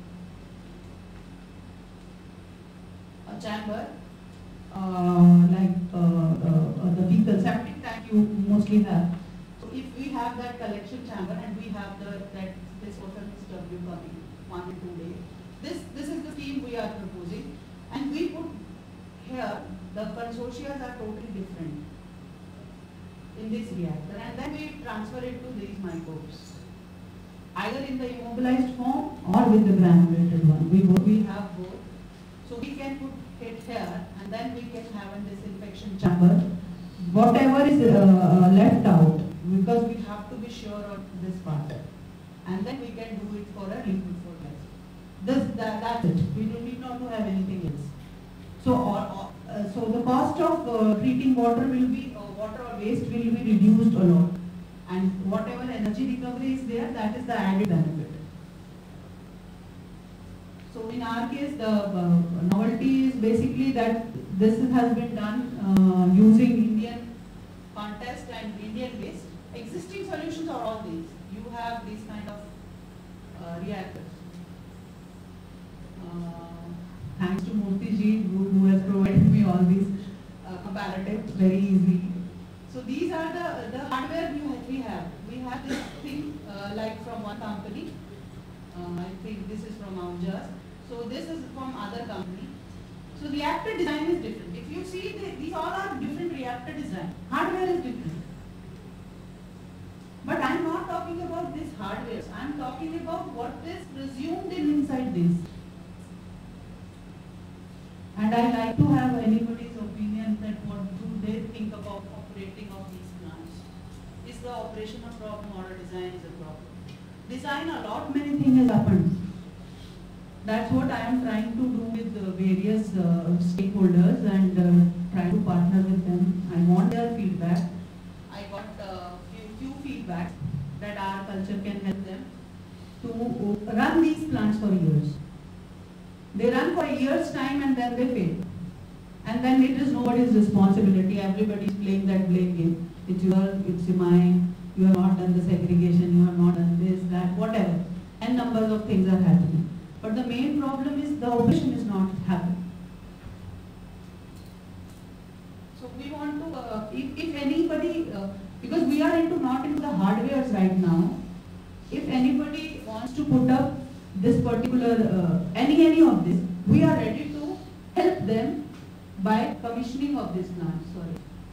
a chamber uh, like uh, uh, the vehicle septic tank you mostly have. So if we have that collection chamber and we have the that this water mix W coming one and two days, this this is the scheme we are proposing, and we put here the consortia are totally different in this reactor, and then we transfer it to these microbes, either in the immobilized form or with the granulated one. We we have both, so we can put it here, and then we can have a disinfection chamber. Whatever is uh, left out, because we have to be sure of this part, and then we can do it for a liquid fertilizer. This that, that's it. We don't need not to have anything else. So, or, or, uh, so the cost of uh, treating water will be, uh, water or waste will be reduced a lot, and whatever energy recovery is there, that is the added benefit. So in our case, the uh, novelty is basically that this has been done uh, using Indian contest and Indian waste. Existing solutions are all these. You have these kind of uh, reactors. Uh, Thanks to Murthy ji who, who has provided me all these uh, comparatives very easily. So these are the, the hardware we have. We have this thing uh, like from one company. Uh, I think this is from Aujaz. So this is from other company. So reactor design is different. If you see, the, these all are different reactor design. Hardware is different. But I am not talking about this hardware. I am talking about what is presumed in inside this. And I like to have anybody's opinion that what do they think about operating of these plants. Is the operation a problem or a design is a problem? Design, a lot many things has happened. That's what I am trying to do with the various uh, stakeholders and uh, try to partner with them. I want their feedback. I got uh, to run these plants for years. They run for a year's time and then they fail. And then it is nobody's responsibility. Everybody is playing that blame game. It's your, it's mine, you have not done the segregation, you have not done this, that, whatever. And numbers of things are happening. But the main problem is the operation is not happening. So we want to, uh, if, if anybody, uh, because we are into not into the hardwares right now, if anybody wants to put up this particular, uh, any, any of this, we are ready to help them by commissioning of this plant. Sorry.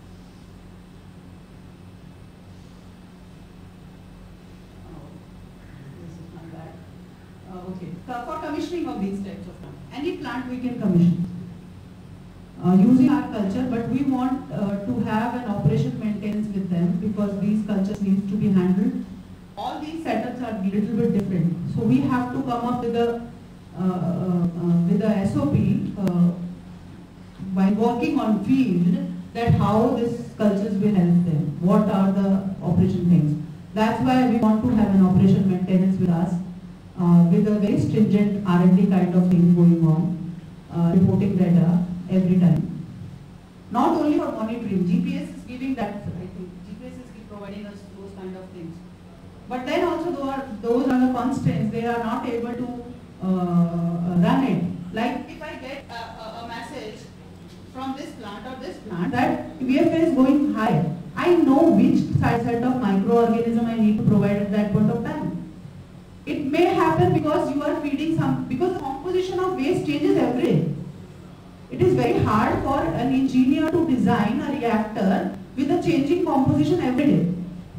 Oh, this is not bad. Uh, okay. For commissioning of these types of plants, any plant we can commission uh, using our culture, but we want uh, to have an operation maintenance with them because these cultures need to be handled. All these setups are a little bit different, so we have to come up with a uh, uh, uh, with a S O P uh, by working on field that how these cultures will help them. What are the operation things? That's why we want to have an operation maintenance with us uh, with a very stringent R and D kind of thing going on, uh, reporting data every time. Not only for monitoring, G P S is giving that. I think G P S is providing us those kind of things. But then also those are, those are the constraints, they are not able to uh, run it. Like if I get a, a, a message from this plant or this plant that V F A is going high, I know which set of microorganism I need to provide at that point of time. It may happen because you are feeding some, because the composition of waste changes every day. It is very hard for an engineer to design a reactor with a changing composition every day.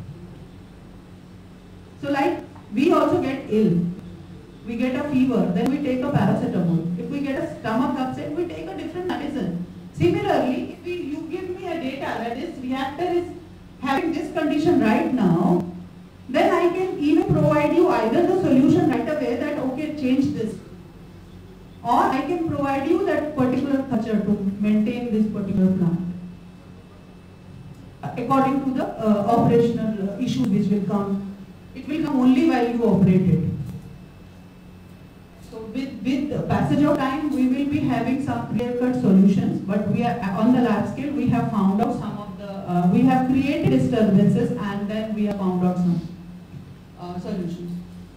So like, we also get ill. We get a fever, then we take a paracetamol. If we get a stomach upset, we take a different medicine. Similarly, if we, you give me a data that this reactor is having this condition right now, then I can even provide you either the solution right away that okay, change this. Or I can provide you that particular culture to maintain this particular plant according to the uh, operational uh, issues which will come. It will come only while you operate it. So with, with the passage of time, we will be having some clear-cut solutions, but we are on the lab scale, we have found out some of the, uh, we have created disturbances and then we have found out some uh, solutions.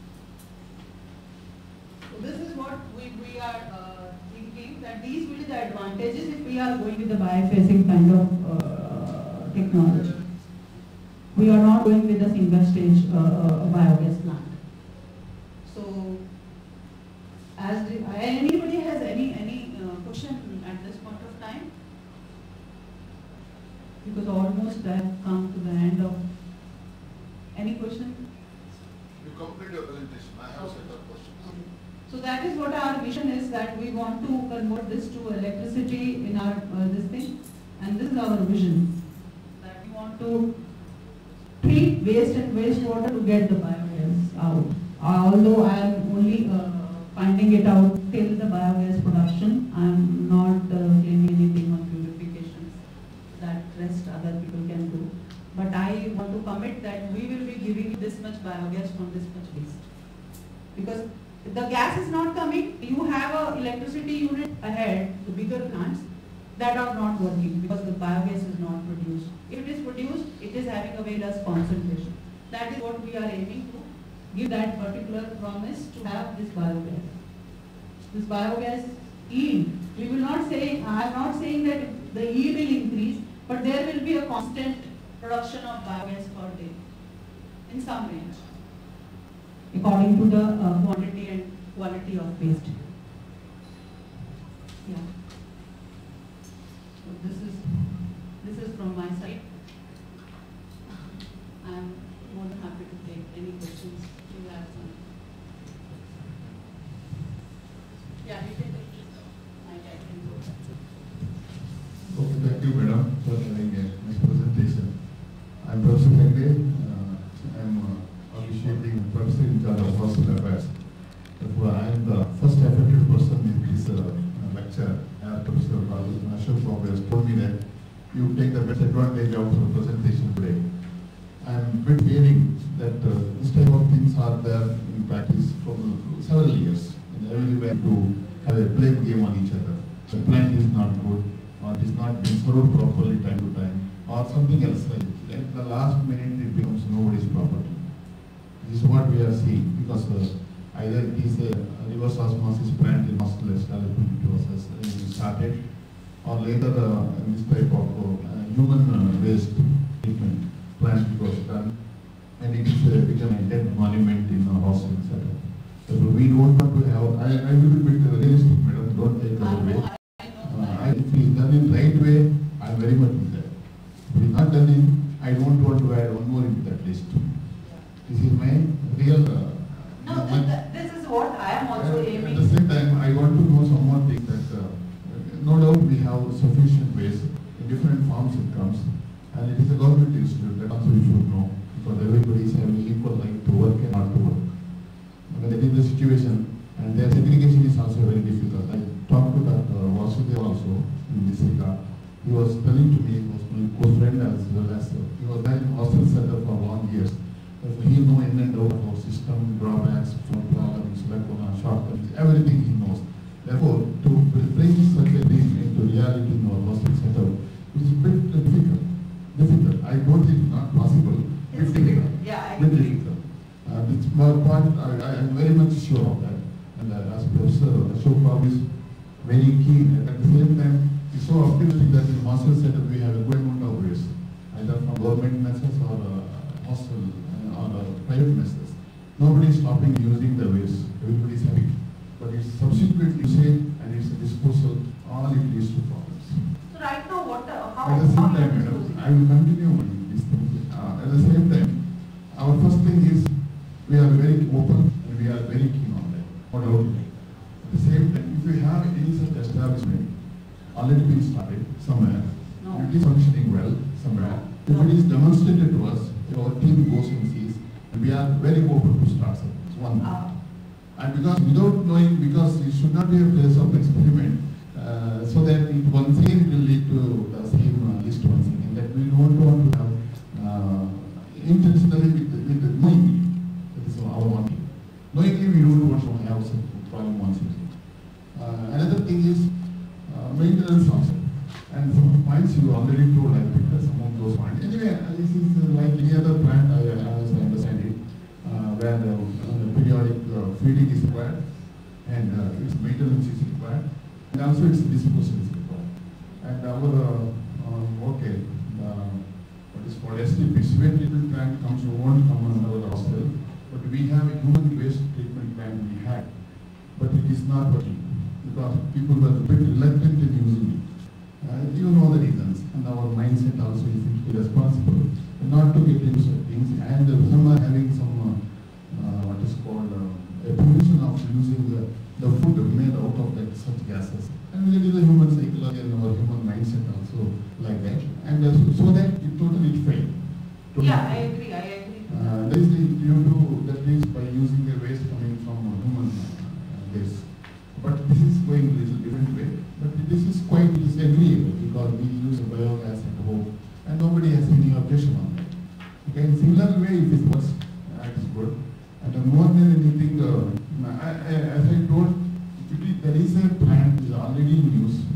So this is what we, we are uh, thinking, that these will be the advantages if we are going with the biophasing kind of uh, technology. We are not going with a single stage uh, uh, biogas plant. So, as the, anybody has any any uh, question at this point of time? Because almost I have come to the end of any question. You complete your presentation. I have a set of questions. Okay. So that is what our vision is, that we want to convert this to electricity in our uh, this thing, and this is our vision, that we want to treat waste and wastewater to get the biogas out. Uh, although I am only uh, finding it out till the biogas production, I am not uh, claiming anything on purifications. That rest other people can do. But I want to commit that we will be giving you this much biogas from this much waste. Because the gas is not coming, you have a electricity unit ahead, the bigger plants, that are not working because the biogas is not produced. If it is produced, it is having a way less concentration. That is what we are aiming to give that particular promise to have this biogas. This biogas yield, we will not say, I am not saying that the yield will increase, but there will be a constant production of biogas per day in some range, according to the uh, quantity and quality of waste. Yeah. So this is this is from my side. I am more than happy to take any questions you have. Some. Yeah, you can take this. I can go. Okay, thank you, madam, for having a nice presentation. I'm Professor Hegde. Uh, I'm uh, officiating Professor in charge of Hospital Affairs. Therefore, I am the first affected person in this uh, lecture. As Professor Ashok Babu has told me that you take the best advantage of the presentation today. I am a bit hearing that uh, this type of things are there in practice for several years. And everywhere to have a blame game on each other. The plant is not good, or it is not being served properly time to time, or something else like that. At the last minute it becomes nobody's property. This is what we are seeing, because uh, either it is a reverse osmosis plant in hostile establishment process uh, started, or later uh, this type of uh, human uh, waste treatment plant was done, and it is uh, become a dead monument in our hospital setup. So we don't want to have, I, I will be a bit realistic, madam, don't take it away. Uh, if it is done in the right way, I am very much with that. If it is not done in, I don't want to add one more into that list. This is my real. Uh, No, th th this is what I am also At aiming. the same time, I want to know some more things that uh, no doubt we have sufficient waste in different forms it comes, and it is a government institute that also you should know, because everybody is having equal right to work and not to work. When that is the situation, and their segregation is also very difficult. I talked to Doctor Vasudev also in this regard. He was telling to me, he was my close friend as well as uh, he was there in hostel setup for long years. So he knows in and out of our system, drawbacks, problems, lacuna, shortcomings, everything he knows. Therefore, to bring such a thing into reality in our hospital setup is a bit difficult. Difficult. I don't think it's not possible. It's difficult. Yeah, I Bit agree. difficult. Uh, it's my point. I, I am very much sure of that. And uh, as Professor Ashok Babu is very keen, and at the same time, he's so optimistic that in hospital setup we have a good amount of waste, either from government measures or uh, hospital uh, or uh, private measures. Nobody is stopping using the waste. Everybody is having it. But it's subsequent usage and its disposal, all it leads to problems. So right now, what, uh, how, At the same how time, you are madam, disposing? I will continue on these things. Uh, at the same time, our first thing is we are very open and we are very keen on that. No doubt. At the same time, if we have any such establishment already been started somewhere, No. it is functioning well somewhere. If it is demonstrated to us, if our team goes and sees, and we are very open to start something. It's one. Uh, And because without knowing, because it should not be a place of experiment, uh, so that it once again it will lead to the same uh, list once again. That we don't want to have uh, intentionally with, with the knowingly. That is our one thing. Knowingly we don't want to have some problem once again. Uh, another thing is uh, maintenance also. And some points you already told, I picked up some of those points. Anyway, uh, this is uh, like any other plant, I, as I understand it, uh, where the uh, periodic uh, feeding is required and uh, its maintenance is required, and also its disposal is required. And our, uh, uh, okay, uh, what is called S T P, sewage treatment plant comes, won't come under our hospital, but we have a human waste treatment plant we had, but it is not working because people were a bit reluctant in using it. Uh, you know the reasons, and our mindset also is to be responsible, not to get into such things, and uh, some are having some uh, uh, what is called uh, a pollution of using the, the food made out of that such gases. And it is a human psychology and our human mindset also like that, and uh, so, so that it totally failed. Totally yeah, I failed. agree, I agree. Uh, there is the, you do that is by using the waste coming from uh, human uh, waste. But this is going a little different way. But this is quite disagreeable because we use biogas at home and nobody has any objection on that. Okay, in similar way, if it works, that's good. And uh, more than anything, uh, I, I, as I told, if it, there is a plant which is already in use,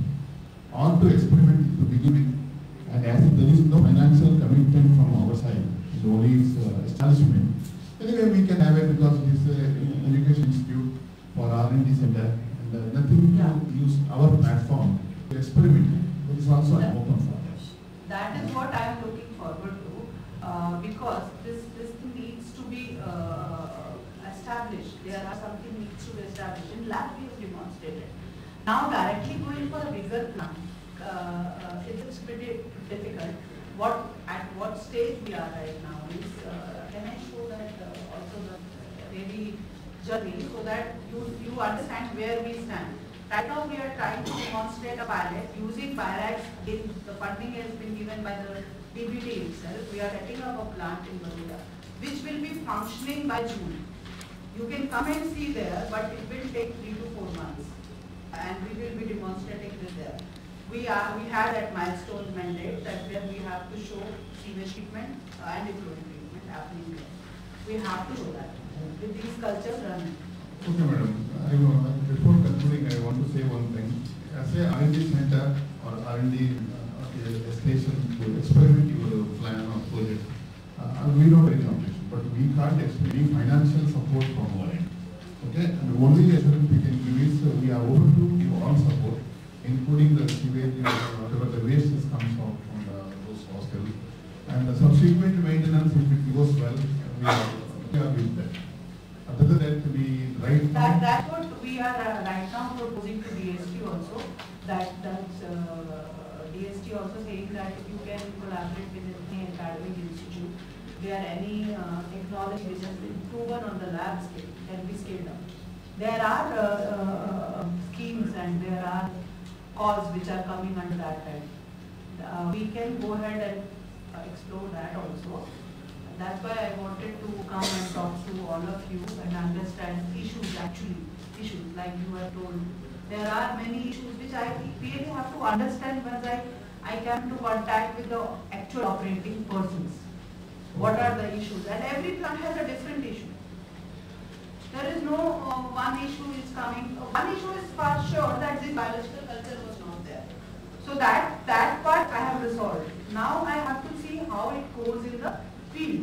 or to experiment to begin with, and as there is no financial commitment from our side, it's only its uh, establishment. Anyway, we can have it because it is an education institute for R and D center. And uh, nothing Yeah. to use our platform to experiment. It is also Yeah. open for us. That is what I am looking forward to, uh, because this, this needs to be uh, established. There are something needs to be established. In lab we have demonstrated. Now directly going for a bigger plant, uh, uh, it is pretty difficult. What, at what stage we are right now is, uh, can I show that uh, also the really journey so that you, you understand where we stand. Right now we are trying to demonstrate a pilot using Birax. In, the funding has been given by the D B T itself. We are setting up a plant in Baroda, which will be functioning by June. You can come and see there, but it will take three to four months. And we will be demonstrating this there. We are we had that milestone mandate that where we have to show sewage treatment and effluent treatment happening there. We have to show that with these cultures running. Okay, madam. I, uh, before concluding, I want to say one thing. As a R and D center or R and D uh, station to experiment your plan or project, uh, we don't have any objection, but we can't expect any financial support from our end. Okay, and the only assurance we can give is uh, we are open to give all support, including the sewage, you know, whatever the waste is comes out from the, those hostels, and the subsequent maintenance if it goes well, we are, we are with that. Other than that, we right That, now. that's what we are uh, right now proposing to D S T also, that, that uh, D S T also saying that if you can collaborate with any academic institute, where any uh, technology which has been proven on the lab scale can be scaled up. There are uh, uh, schemes and there are calls which are coming under that head. Uh, we can go ahead and uh, explore that also. That's why I wanted to come and talk to all of you and understand issues actually, issues like you have told. There are many issues which I really have to understand once I, I come to contact with the actual operating persons. What are the issues? And every plant has a different issue. There is no uh, one issue is coming. Uh, one issue is for sure that this biological culture was not there. So that, that part I have resolved. Now I have to see how it goes in the field.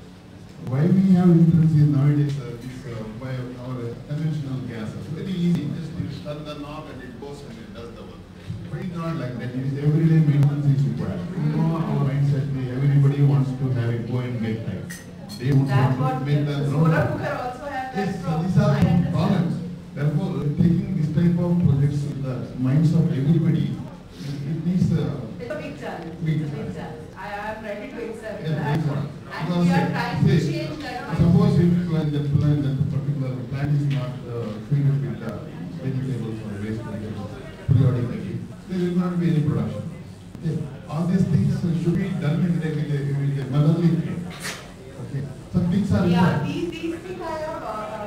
Why we have interest in nowadays uh, this uh, by our uh, conventional gases? Very easy, just you turn the knob and it goes and it does the work. But it's not like that. It is everyday maintenance is required. You know our mindset. Everybody wants to have it go and get time. They would That's want what to make the the solar cooker also has that Yes, so problem. these are I understand. problems. Therefore, uh, taking this type of projects in the minds of everybody, it, it needs uh, It's a big challenge. Big It's a big challenge. challenge. I am ready to accept Yeah, that. big one. And Because, we are uh, trying to say, change that. Suppose if uh, the plant, that particular plant is not uh, filled with uh, vegetables or waste vegetables periodically, there will not be any production. Okay. All these things uh, should be done in a, in a, in a motherly way. Okay. Some things are Yeah, required. these, these things I have,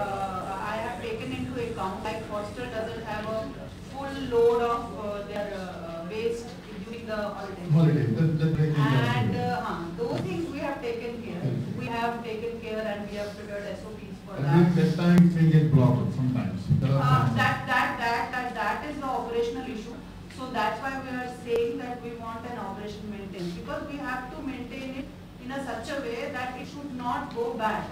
uh, I have taken into account. Like Foster doesn't have a full load of uh, their uh, waste during the holidays. Holiday, that, that they can And do. uh, huh, those things we have taken care. We have taken care and we have prepared S O Ps for And that. then that time it may get blocked sometimes. There are Uh, chances. that, that, that, that, that is the operational issue. So that's why we are saying that we want an operation maintenance, because we have to maintain it in a such a way that it should not go bad.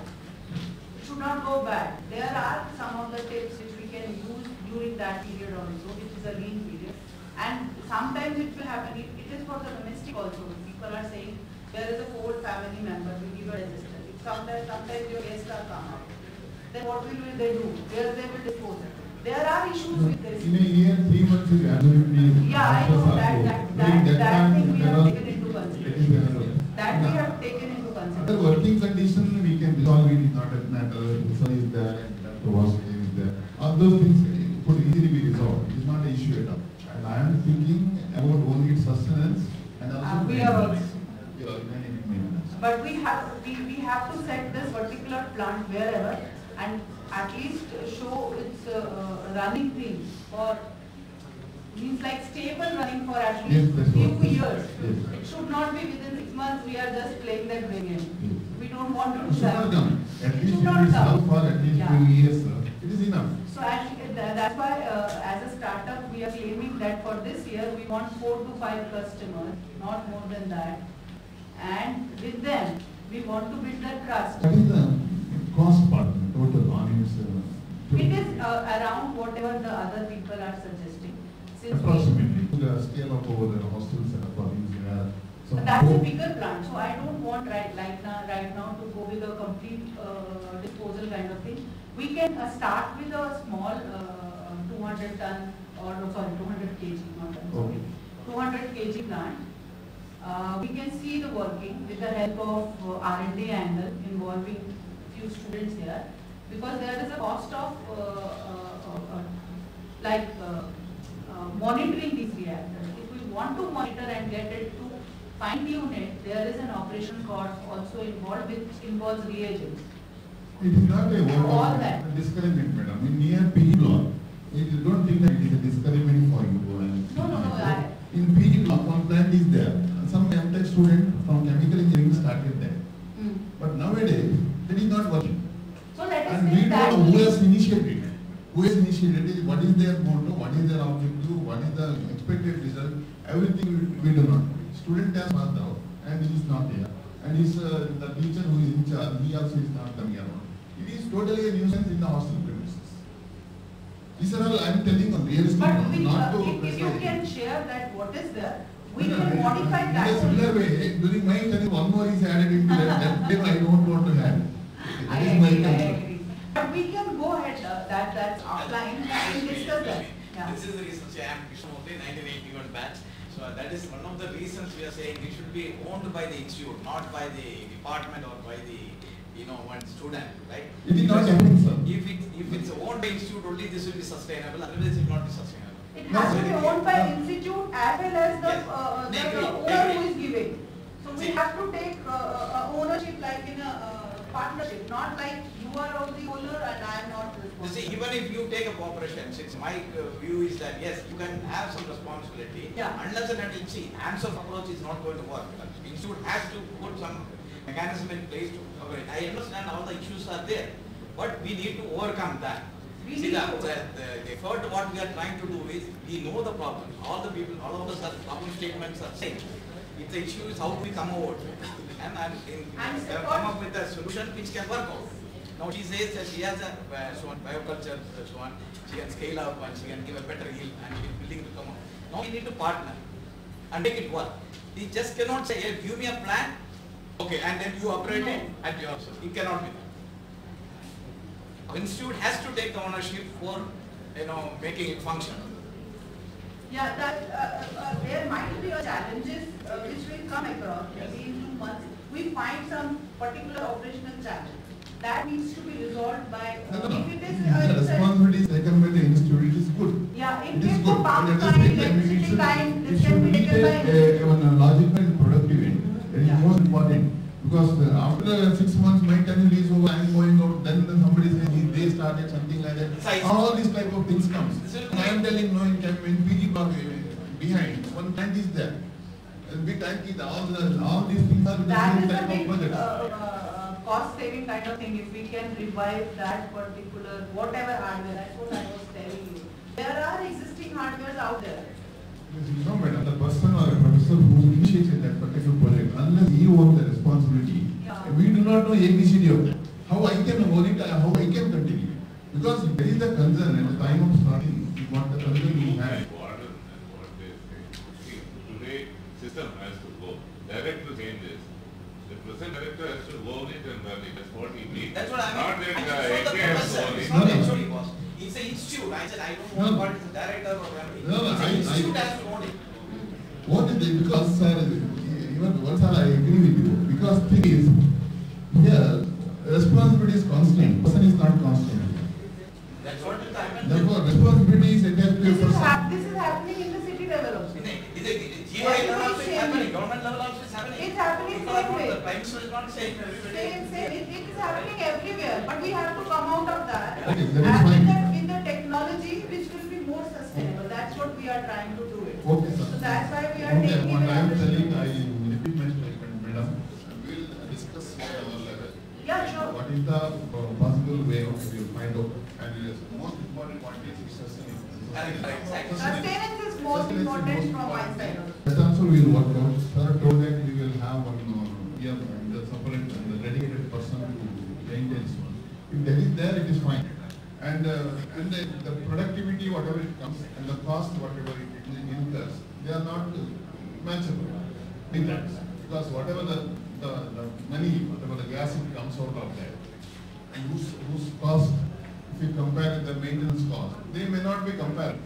It should not go bad. There are some of the tips which we can use during that period also, which is a lean period. And sometimes it will happen, it, it is for the domestic also. People are saying there is a old family member, we give a register. If sometimes, sometimes your guests are come out, then what will they do? Where they will dispose it? There are issues with this. In a year, three months is absolutely. Yeah, I know that, that, that, During that time, thing we there have are- taken into it is consideration. there. That we have taken into Under consideration. working condition, we can resolve it, is not a matter, the sun is there and the wash is there. All those things could easily be resolved, it is not an issue at all. And I am thinking about only its sustenance and also. Uh, we are also. Yeah, maintenance. Maintenance. But we have, we, we have to set this particular plant wherever and at least show its uh, running thing for, means like stable running for at Yes, least that's few what- years. yes. It should not be within six months we are just playing that game. Yes. We don't want to It do should not that. come, at It least should it not is come. now for at least Yeah. few years, sir. It is enough. So actually, tha- that's why uh, as a startup, we are claiming that for this year, we want four to five customers, not more than that. And with them, we want to build that trust. What is the cost part, total on its? uh, It is uh, around whatever the other people are suggesting. Since we, Approximately, to the scale of over the hostels and apartments, you have some. that's a four- bigger plant, so I don't want right, like now, right now to go with a complete uh, disposal kind of thing. We can uh, start with a small uh, two hundred ton or no, sorry, two hundred kg, not ton, sorry, Okay. two hundred kg plant. Uh, we can see the working with the help of uh, R and D angle involving few students here, because there is a cost of uh, uh, uh, uh, like uh, uh, monitoring these reactors. If we want to monitor and get it to fine tune it, there is an operation cost also involved, which involves reagents. It is not a word All of that. discouragement, madam. In near P E block, if you don't think that it is a discouragement for you. And No, no, no, I- In P E block, one plant is there. Some M Tech student from chemical engineering started there. Mm. But nowadays, that is not working. So let us And we take don't that. know who has initiated it. who has initiated it, what is their motto, what is their objective, what is the expected result, everything we, we do not know. Student has passed out and he is not here. And his, uh, the teacher who is in charge, he also is not coming around. It is totally a nuisance in the hostel premises. These are all I am telling on realistic, But we, not uh, to if, if you prescribe. can share that what is there, we No, no, can no, modify in that. a similar way, during my time, one more is added into that, that day I don't want to have. I That is my agree, I concern. agree. But we can go ahead, uh, that, that's outlined, we can discuss that. Yeah. This is the reason, say, I am Krishnamurthy, nineteen eighty-one batch. So uh, that is one of the reasons we are saying it should be owned by the institute, not by the department or by the, you know, one student, right? It is not happening, sir. If it, if it's owned by institute only, this will be sustainable, otherwise it will not be sustainable. It No, has to sir. be owned by institute as well as the, Yes. uh, They the agree, owner they agree. who is giving. So we See. have to take uh, uh, ownership like in a uh, partnership, not like you are of the owner and I am not You responsible. see, even if you take a corporation, since my uh, view is that yes, you can have some responsibility. Yeah. Unless and until, see, hands-off approach is not going to work. The institute has to put some mechanism in place to cover it. I understand all the issues are there, but we need to overcome that. We See, need the, to- the, the effort what we are trying to do is, we know the problem. All the people, all of us are problem statements are same. If the issue is how do we come over to it? And, and, in, And uh, support- come up with a solution which can work out. Now she says that she has a uh, so on bioculture, uh, so on, she can scale up and she can give a better yield and she is willing to come up. Now we need to partner and make it work. We just cannot say, hey, give me a plan, okay, and then you operate it at your option. It cannot be done. Our institute has to take the ownership for, you know, making it functional. Yeah, that, uh, uh, there might be a challenges uh, which will come across, maybe in two months. We find some particular operational challenge. That needs to be resolved by, No, uh, no, no. if it is, The uh, it's a- responsibility taken by the institute, it is good. yeah, it It is can good. go But palm at the kind, same time, it electricity should, kind, it this can should be be taken by. a, a, a logical and productive end. That is Yeah. most important. Because uh, after uh, six months, my tenure is over, I am going out, then the somebody says, he- they started something like that. Size. All these type of things comes. This will- And I am telling, no, in time, when P G block uh, behind, one plant is there. A big tank is, all the, all these things are with the That same is a type of big, uh, projects. uh, cost saving kind of thing, if we can revive that particular, whatever hardware, that's what I was telling you. There are existing hardwares out there. No, madam, the person or a professor who initiated that particular project, unless he owns the responsibility, Yeah. we do not know A B C D of that. How I can own it, uh, how I can continue. Because there is a concern at the time of starting, what the concern we had. Modern and what they say. See, today system has to go. Director changes. The present director has to own it and run it. That's what he needs. That's what I mean. Not that And uh, it's not the A K has to professor, own it's it. not the No, no. H O D boss. It's an institute. I said, I don't know No. what is the director or whatever. No, no, It's an I- I- institute has to own it. What is it? Because, sir, even once I agree with you, because thing is, here, responsibility is constant, person is not constant. That's what will happen. Therefore, responsibility is attached to a This is person. hap, this is happening in the city level also. In a, in a, G I level also is happening, government level also is happening. It's happening People are same not- way. The prime minister is not saying everybody. Same, same, it, it is happening everywhere, but we have to come out of that. Okay, that is And fine. with the, with the technology which will be more sustainable, that's what we are trying to do it. Okay, sir. So that's why we are Okay, taking what it I am as a- telling, I repeat my statement, madam. We'll discuss at our level. Yeah, sure. What is the uh, possible way of we will find out, and it is most important point is sustenance. Correct, correct, exactly. Sustenance is most Sustenance is important most from my important. side. That also we will work out. Sir told that we will have one, uh, here, and the separate, and the dedicated person to maintain this one. If that is there, it is fine. And, uh, and the, the productivity, whatever it comes, and the cost, whatever it incurs, they are not uh, matchable. Difference. Because whatever the, the, the money, whatever the gas it comes out of that, and whose, whose cost, if you compare with the maintenance cost, they may not be comparable.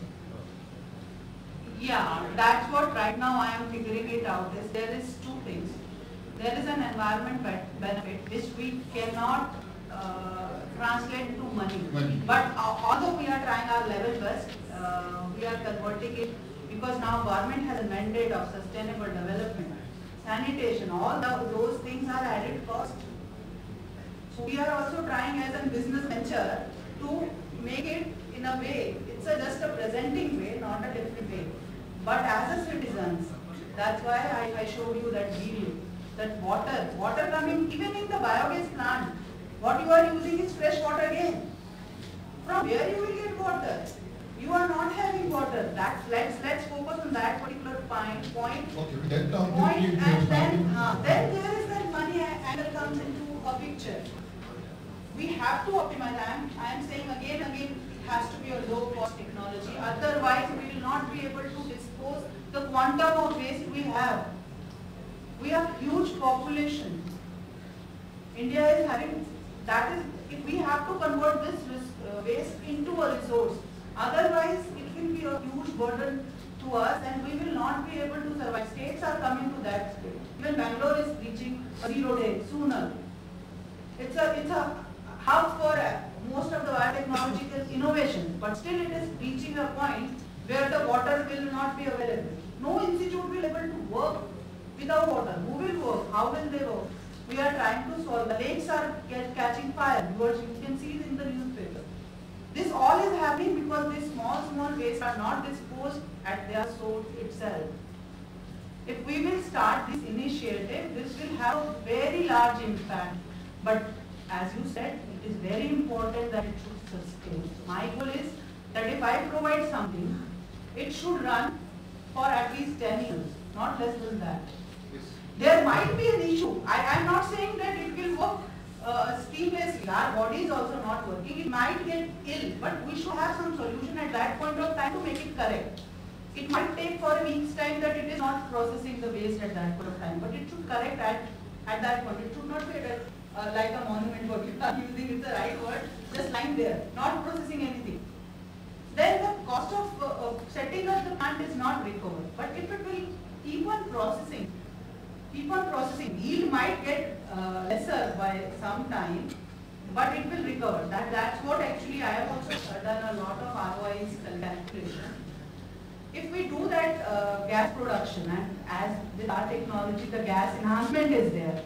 Yeah, that's what right now I am figuring it out is there is two things. There is an environment be- benefit which we cannot uh, translate to money. Money. But uh, although we are trying our level best, uh, we are converting it because now government has a mandate of sustainable development, sanitation, all the, those things are added cost. So we are also trying as a business venture to make it in a way, it's a just a presenting way, not a different way. But as a citizens, that's why I, I showed you that video, that water, water coming, even in the biogas plant, what you are using is fresh water again. From where you will get water? You are not having water. That let's let's focus on that particular point. Point. Okay, we get down to Point, field and then starting. uh, then there is that money angle comes into a picture. We have to optimize. I am I am saying again again it has to be a low cost technology. Otherwise, we will not be able to dispose the quantum of waste we have. We have huge population. India is having, that is, if we have to convert this uh, waste into a resource, otherwise it will be a huge burden to us and we will not be able to survive. States are coming to that state. Even Bangalore is reaching a zero day sooner. It's a, it's a hub for uh, most of the biotechnological innovation, but still it is reaching a point where the water will not be available. No institute will be able to work without water. Who will work? How will they work? We are trying to solve. The lakes are get, catching fire. You can see it in the newspaper. This all is happening because these small, small wastes are not disposed at their source itself. If we will start this initiative, this will have a very large impact. But as you said, it is very important that it should sustain. My goal is that if I provide something, it should run for at least ten years, not less than that. There might be an issue. I am not saying that it will work uh, seamlessly. Our body is also not working. It might get ill, but we should have some solution at that point of time to make it correct. It might take for a week's time that it is not processing the waste at that point of time, but it should correct at, at that point. It should not be at, uh, like a monument, what you are using is the right word, just lying there, not processing anything. Then the cost of, uh, of setting up the plant is not recovered. But if it will keep on processing, keep on processing, yield might get uh, lesser by some time, but it will recover. That, that's what actually I have also done a lot of R O Is calculation. If we do that uh, gas production, and as with our technology the gas enhancement is there,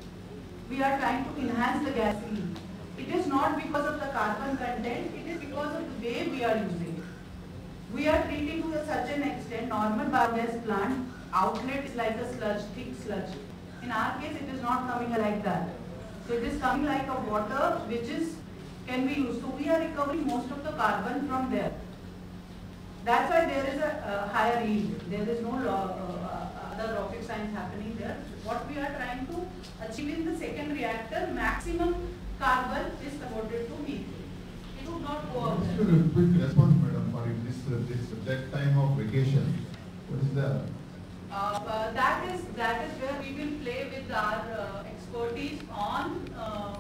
we are trying to enhance the gas yield. It is not because of the carbon content, it is because of the way we are using it. We are treating to such an extent, normal biogas plant outlet is like a sludge, thick sludge. In our case, it is not coming like that. So it is coming like a water which is can be used. So we are recovering most of the carbon from there. That's why there is a uh, higher yield. There is no uh, uh, other rocket science happening there. What we are trying to achieve in the second reactor, maximum carbon is converted to methane. It would not go out there. Just a quick response, madam, for this, uh, this that time of vacation. What is the? Uh, uh, that is that is where we will play with our uh, expertise on. Um,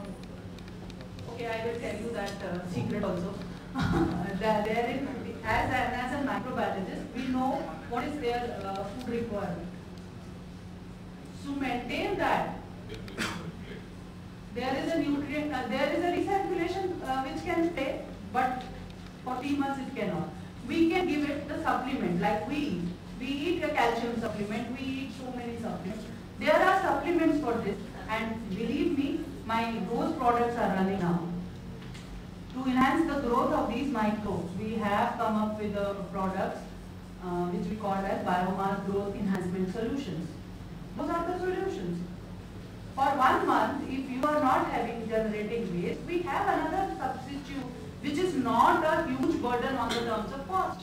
okay, I will tell you that uh, secret also. that there is, as a, as a microbiologist, we know what is their uh, food requirement. To maintain that, there is a nutrient, uh, there is a recirculation uh, which can stay, but for three months it cannot. We can give it the supplement like we eat. We eat a calcium supplement, we eat so many supplements. There are supplements for this, and believe me, my those products are running now. To enhance the growth of these microbes, we have come up with the products uh, which we call as biomass growth enhancement solutions. Those are the solutions. For one month, if you are not having generating waste, we have another substitute which is not a huge burden on the terms of cost.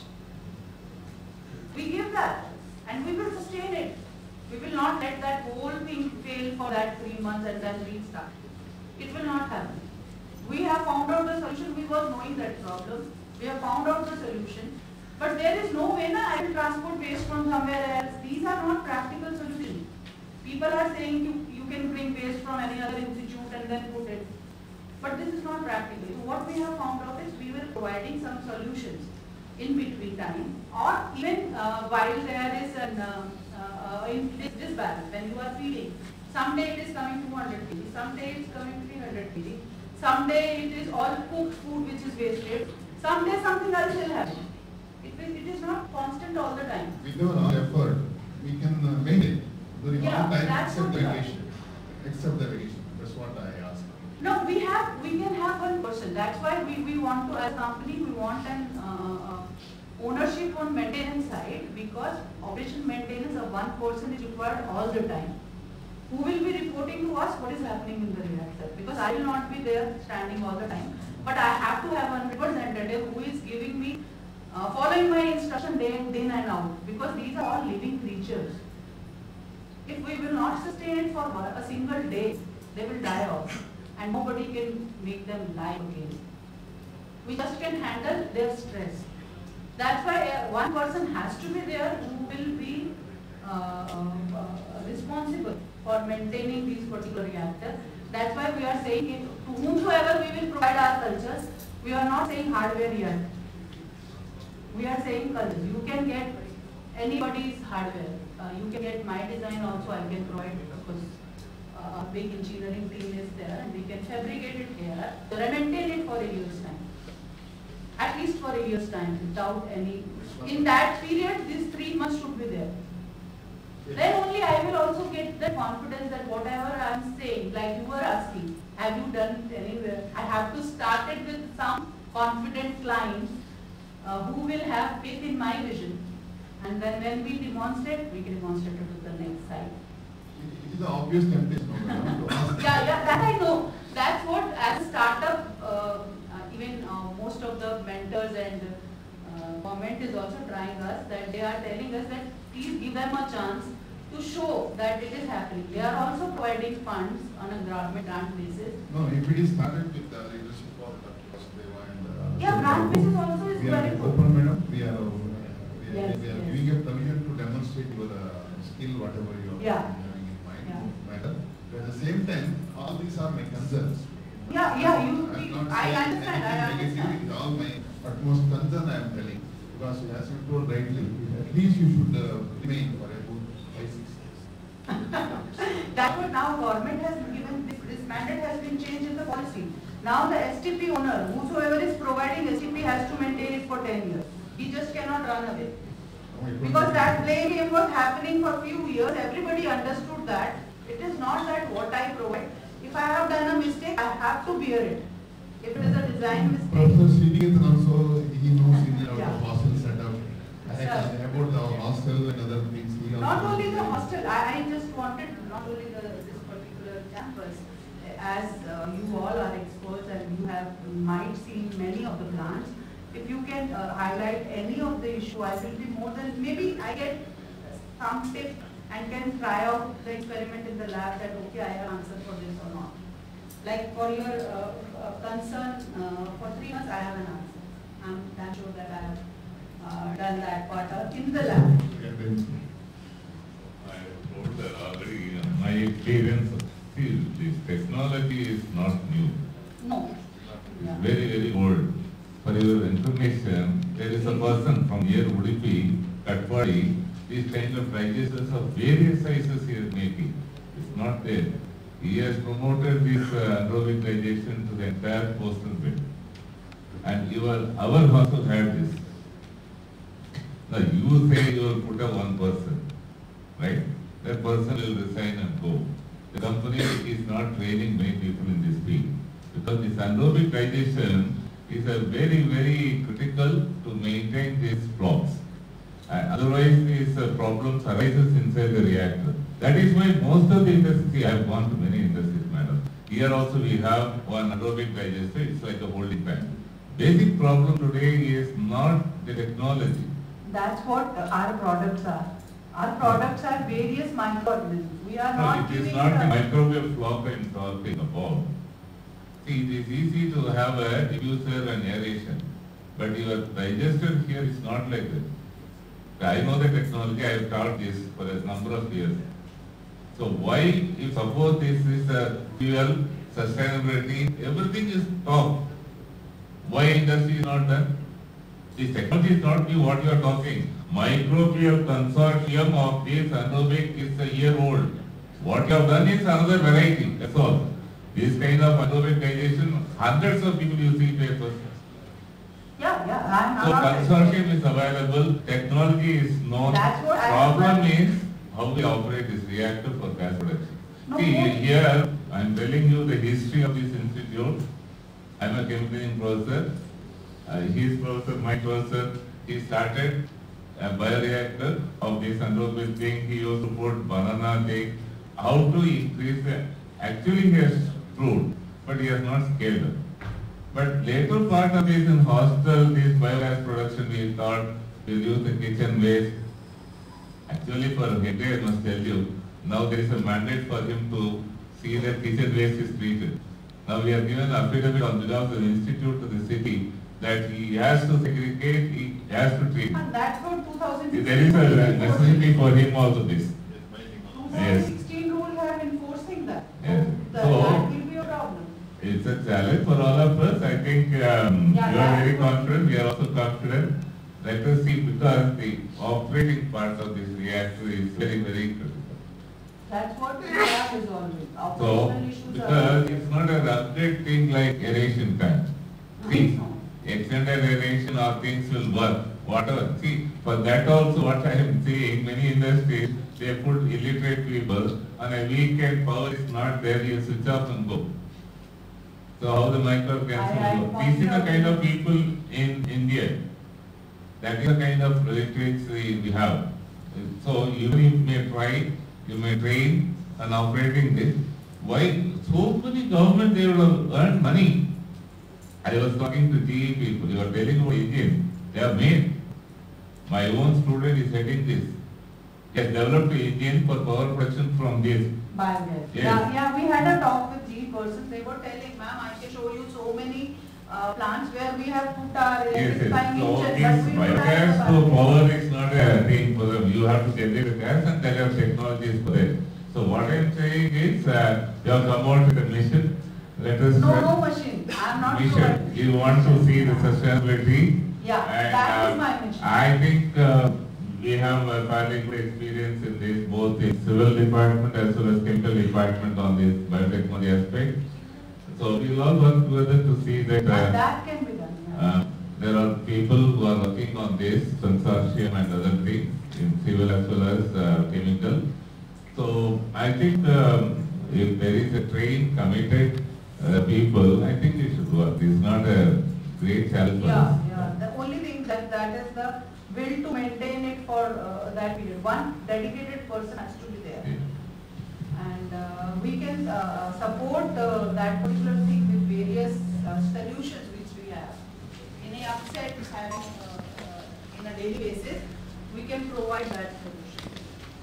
We give that and we will sustain it. We will not let that whole thing fail for that three months and then restart. It will not happen. We have found out the solution. We were knowing that problem. We have found out the solution. But there is no way na I will transport waste from somewhere else. These are not practical solutions. People are saying you, you can bring waste from any other institute and then put it. But this is not practical. So what we have found out is we were providing some solutions in between time, or even uh, while there is an uh, uh, in this disbalance when you are feeding. Someday it is coming two hundred kilograms, someday it is coming three hundred kilograms, someday it is all cooked food which is wasted, someday something else will happen. It, it is not constant all the time. Without our effort, we can uh, maintain during Yeah, all time that's except what the we are. vacation. Except the vacation. That's what I asked. No, we have, we can have one person. That's why we, we want to, as a company, we want an uh, uh, ownership on maintenance side, because operation maintenance of one person is required all the time. Who will be reporting to us what is happening in the reactor? Because I will not be there standing all the time. but I have to have one representative who is giving me, uh, following my instruction day in, day and out, because these are all living creatures. If we will not sustain it for a single day, they will die off, and nobody can make them live again. We just can handle their stress. That's why uh, one person has to be there who will be uh, uh, responsible for maintaining these particular reactors. That's why we are saying if, to whomsoever we will provide our cultures, we are not saying hardware yet. We are saying cultures. You can get anybody's hardware. Uh, you can get my design also. I can provide, because uh, a big engineering team is there, and we can fabricate it here and maintain it for a year's time. At least for a year's time, without any. In that period, these three months should be there. Then only I will also get the confidence that whatever I am saying, like you were asking, have you done it anywhere? I have to start it with some confident clients uh, who will have faith in my vision. And then when we demonstrate, we can demonstrate it to the next side. It is an obvious temptation, madam, to ask. Yeah, yeah, that I know. That's what, as a startup, uh, uh, even uh, most of the mentors and uh, government is also trying us, that they are telling us that please give them a chance to show that it is happening. They are also providing funds on a grant, grant basis. No, if it is started with the leadership of Doctor Vasudeva and uh, Yeah, grant basis also is we very are good. open, madam. We are, uh, we are, Yes, we are yes. giving a permission to demonstrate your uh, skill, whatever you are Yeah. having in mind, Yeah. madam. But at the same time, all these are my concerns. Yeah, yeah, you, I'm you not I saying understand, I anything negative, understand. it's all my utmost concern I am telling. Because as you told rightly, at least you should uh, remain for about five, six years. That's what now government has given, this, this mandate has been changed in the policy. Now the S T P owner, whosoever is providing S T P has to maintain it for ten years. He just cannot run away. Oh, it Because was- that play game was happening for few years, everybody understood that. It is not that what I provide. If I have done a mistake, I have to bear it. If it is a design mistake. Professor Srinivas also, he knows in the Yeah. hostel setup, Sir. about the hostel and other things. He also Not knows. only the hostel, I, I just wanted not only the, this particular campus, as uh, you all are experts and you have might seen many of the plants, if you can uh, highlight any of the issue, I will be more than, maybe I get some tip and can try out the experiment in the lab that okay, I have answer for this or not. Like for your uh, uh, concern, uh, for three months I have an answer. I'm damn sure that I have uh, done that part uh, in the lab. Yeah, then- I have told that already, you know, my experience, see, this technology is not new. No. It's Yeah. very, very old. For your information, there is a person from here, Udupi, Katpadi, these kind of digesters of various sizes he is making. It's not there. He has promoted this uh, anaerobic digestion to the entire coastal belt. And even our also had this. Now you say you will put up one person, right? That person will resign and go. The company is not training many people in this field. Because this anaerobic digestion is a very, very critical to maintain these flocs. And otherwise these uh, problems arises inside the reactor. That is why most of the industry, I have gone to many industries, madam. Here also we have one anaerobic digester, it's like a holding pan. Basic problem today is not the technology. That's what our products are. Our products are various microorganisms. We are No, not it is giving not the the- microwave flock I am talking about. See, it is easy to have a diffuser and aeration, but your digester here is not like that. I know the technology, I have taught this for a number of years. So why, if suppose this is a fuel, sustainability, everything is top. Why industry is not done? This technology is not new, what you are talking. Microbial consortium of this anaerobic is a year old. What you have done is another variety, that's all. This kind of anaerobic digestion, hundreds of people you see papers. Yeah, yeah, I'm So not. consortium is available, technology is known. That's what I- Problem is how we operate this reactor for gas production. No, See, what- here I am telling you the history of this institute. I am a chemical engineering professor. Uh, he is professor, my professor. He started a bioreactor of this anaerobic thing. He used to put banana thing. How to increase the, actually he has proved, but he has not scaled up. But later part of this in hostel, this biogas production, we thought we'll use the kitchen waste. Actually for Hegde, I must tell you, now there is a mandate for him to see that kitchen waste is treated. Now we are given an affidavit on behalf of the institute to the city that he has to segregate, he has to treat. And that's from two thousand sixteen. There is a necessity for him also this. twenty sixteen rule have enforcing that. Yes. That, So- that will be a problem. It's a challenge for all of us. I think um, Yeah, you are that's very what- confident, we are also confident. Let us see, because the operating part of this reactor is very, very critical. That's what we are resolving. So, Operational issues are. because it's not an upgrade thing like aeration tank. See, No. extended aeration or things will work, whatever. See, for that also what I am saying, many industries, they put illiterate people, on a weekend power is not there, you switch off and go. So how the micro I- I can go? These are the found kind out- of people in India. That is the kind of literacy we have. So you may try, you may train on operating this. Why so many government they would have earned money? I was talking to G E people, you are telling about Indian, they have made. My own student is heading this. He has developed an engine for power production from this. Biogas. Yes. Yeah, yeah, we had a talk with G persons. They were telling, ma'am, I can show you so many uh, plants where we have put our Yes, yes. electrifying So engines, this but we don't have biogas the to biogas. power is not a thing for them. You have to generate the gas and there are technologies for it. So what I am saying is, uh, you have come out with a mission. Let us. No, uh, no machine. I am not mission. providing. You want to see the sustainability. Yeah, And, that uh, is my mission. I think uh, we have a fairly good experience in this, both in civil department as well as chemical department on this biotechnology aspect. So we will all work together to see that And uh, that can be done. Yeah. uh, there are people who are working on this, consortium and other things, in civil as well as uh, chemical. So I think um, if there is a trained, committed uh, people, I think it should work. It's not a great challenge for Yeah, us. yeah. The only thing that that is the will to maintain it for uh, that period. One dedicated person has to be there, Yeah. and uh, we can uh, support uh, that particular thing with various uh, solutions which we have. In a upset having uh, uh, in a daily basis, we can provide that solution.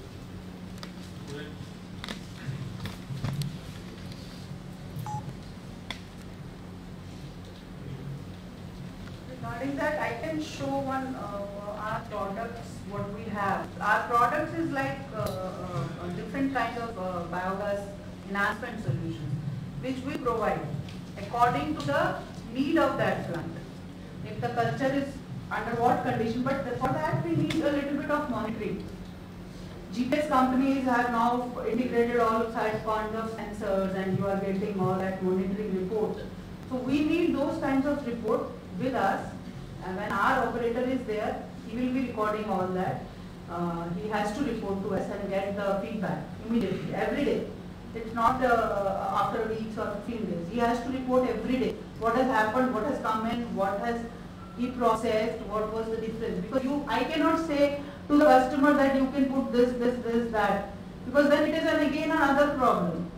Regarding that, I can show one uh, our products, what we have. Our products is like uh, uh, a different kind of uh, biogas enhancement solutions, which we provide according to the need of that plant. If the culture is under what condition, but for that we need a little bit of monitoring. G P S companies have now integrated all kinds of sensors and you are getting all that monitoring report. So we need those kinds of report with us, and when our operator is there, he will be recording all that. Uh, he has to report to us and get the feedback immediately, every day. It's not uh, after weeks or fifteen days. He has to report every day what has happened, what has come in, what has he processed, what was the difference. Because you, I cannot say to the customer that you can put this, this, this, that, because then it is an, again another problem.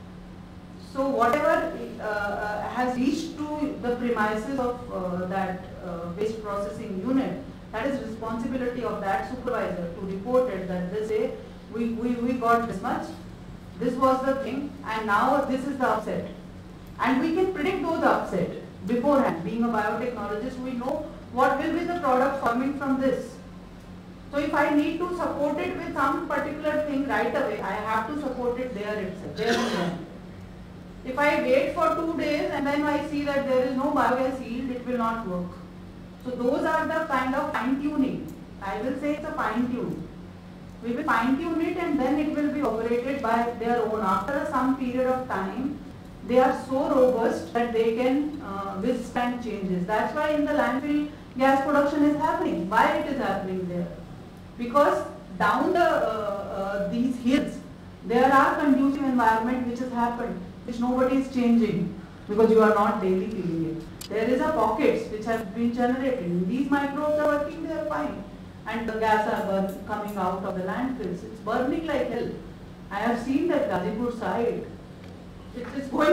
So whatever uh, uh, has reached to the premises of uh, that uh, waste processing unit, that is responsibility of that supervisor to report it that this day we, we, we got this much, this was the thing, and now this is the upset. And we can predict those upset beforehand. Being a biotechnologist, we know what will be the product coming from this. So if I need to support it with some particular thing right away, I have to support it there itself, there and then. If I wait for two days and then I see that there is no biogas yield, it will not work. So those are the kind of fine tuning. I will say it's a fine tune. We will fine tune it and then it will be operated by their own. After some period of time, they are so robust that they can uh, withstand changes. That's why in the landfill gas production is happening. Why it is happening there? Because down the uh, uh, these hills, there are conducive environment which has happened, which nobody is changing because you are not daily feeling it. There is a pockets which have been generated. These microbes are working, they are fine. And the gas are burn, coming out of the landfills. It's burning like hell. I have seen that Gazipur side. It's going like an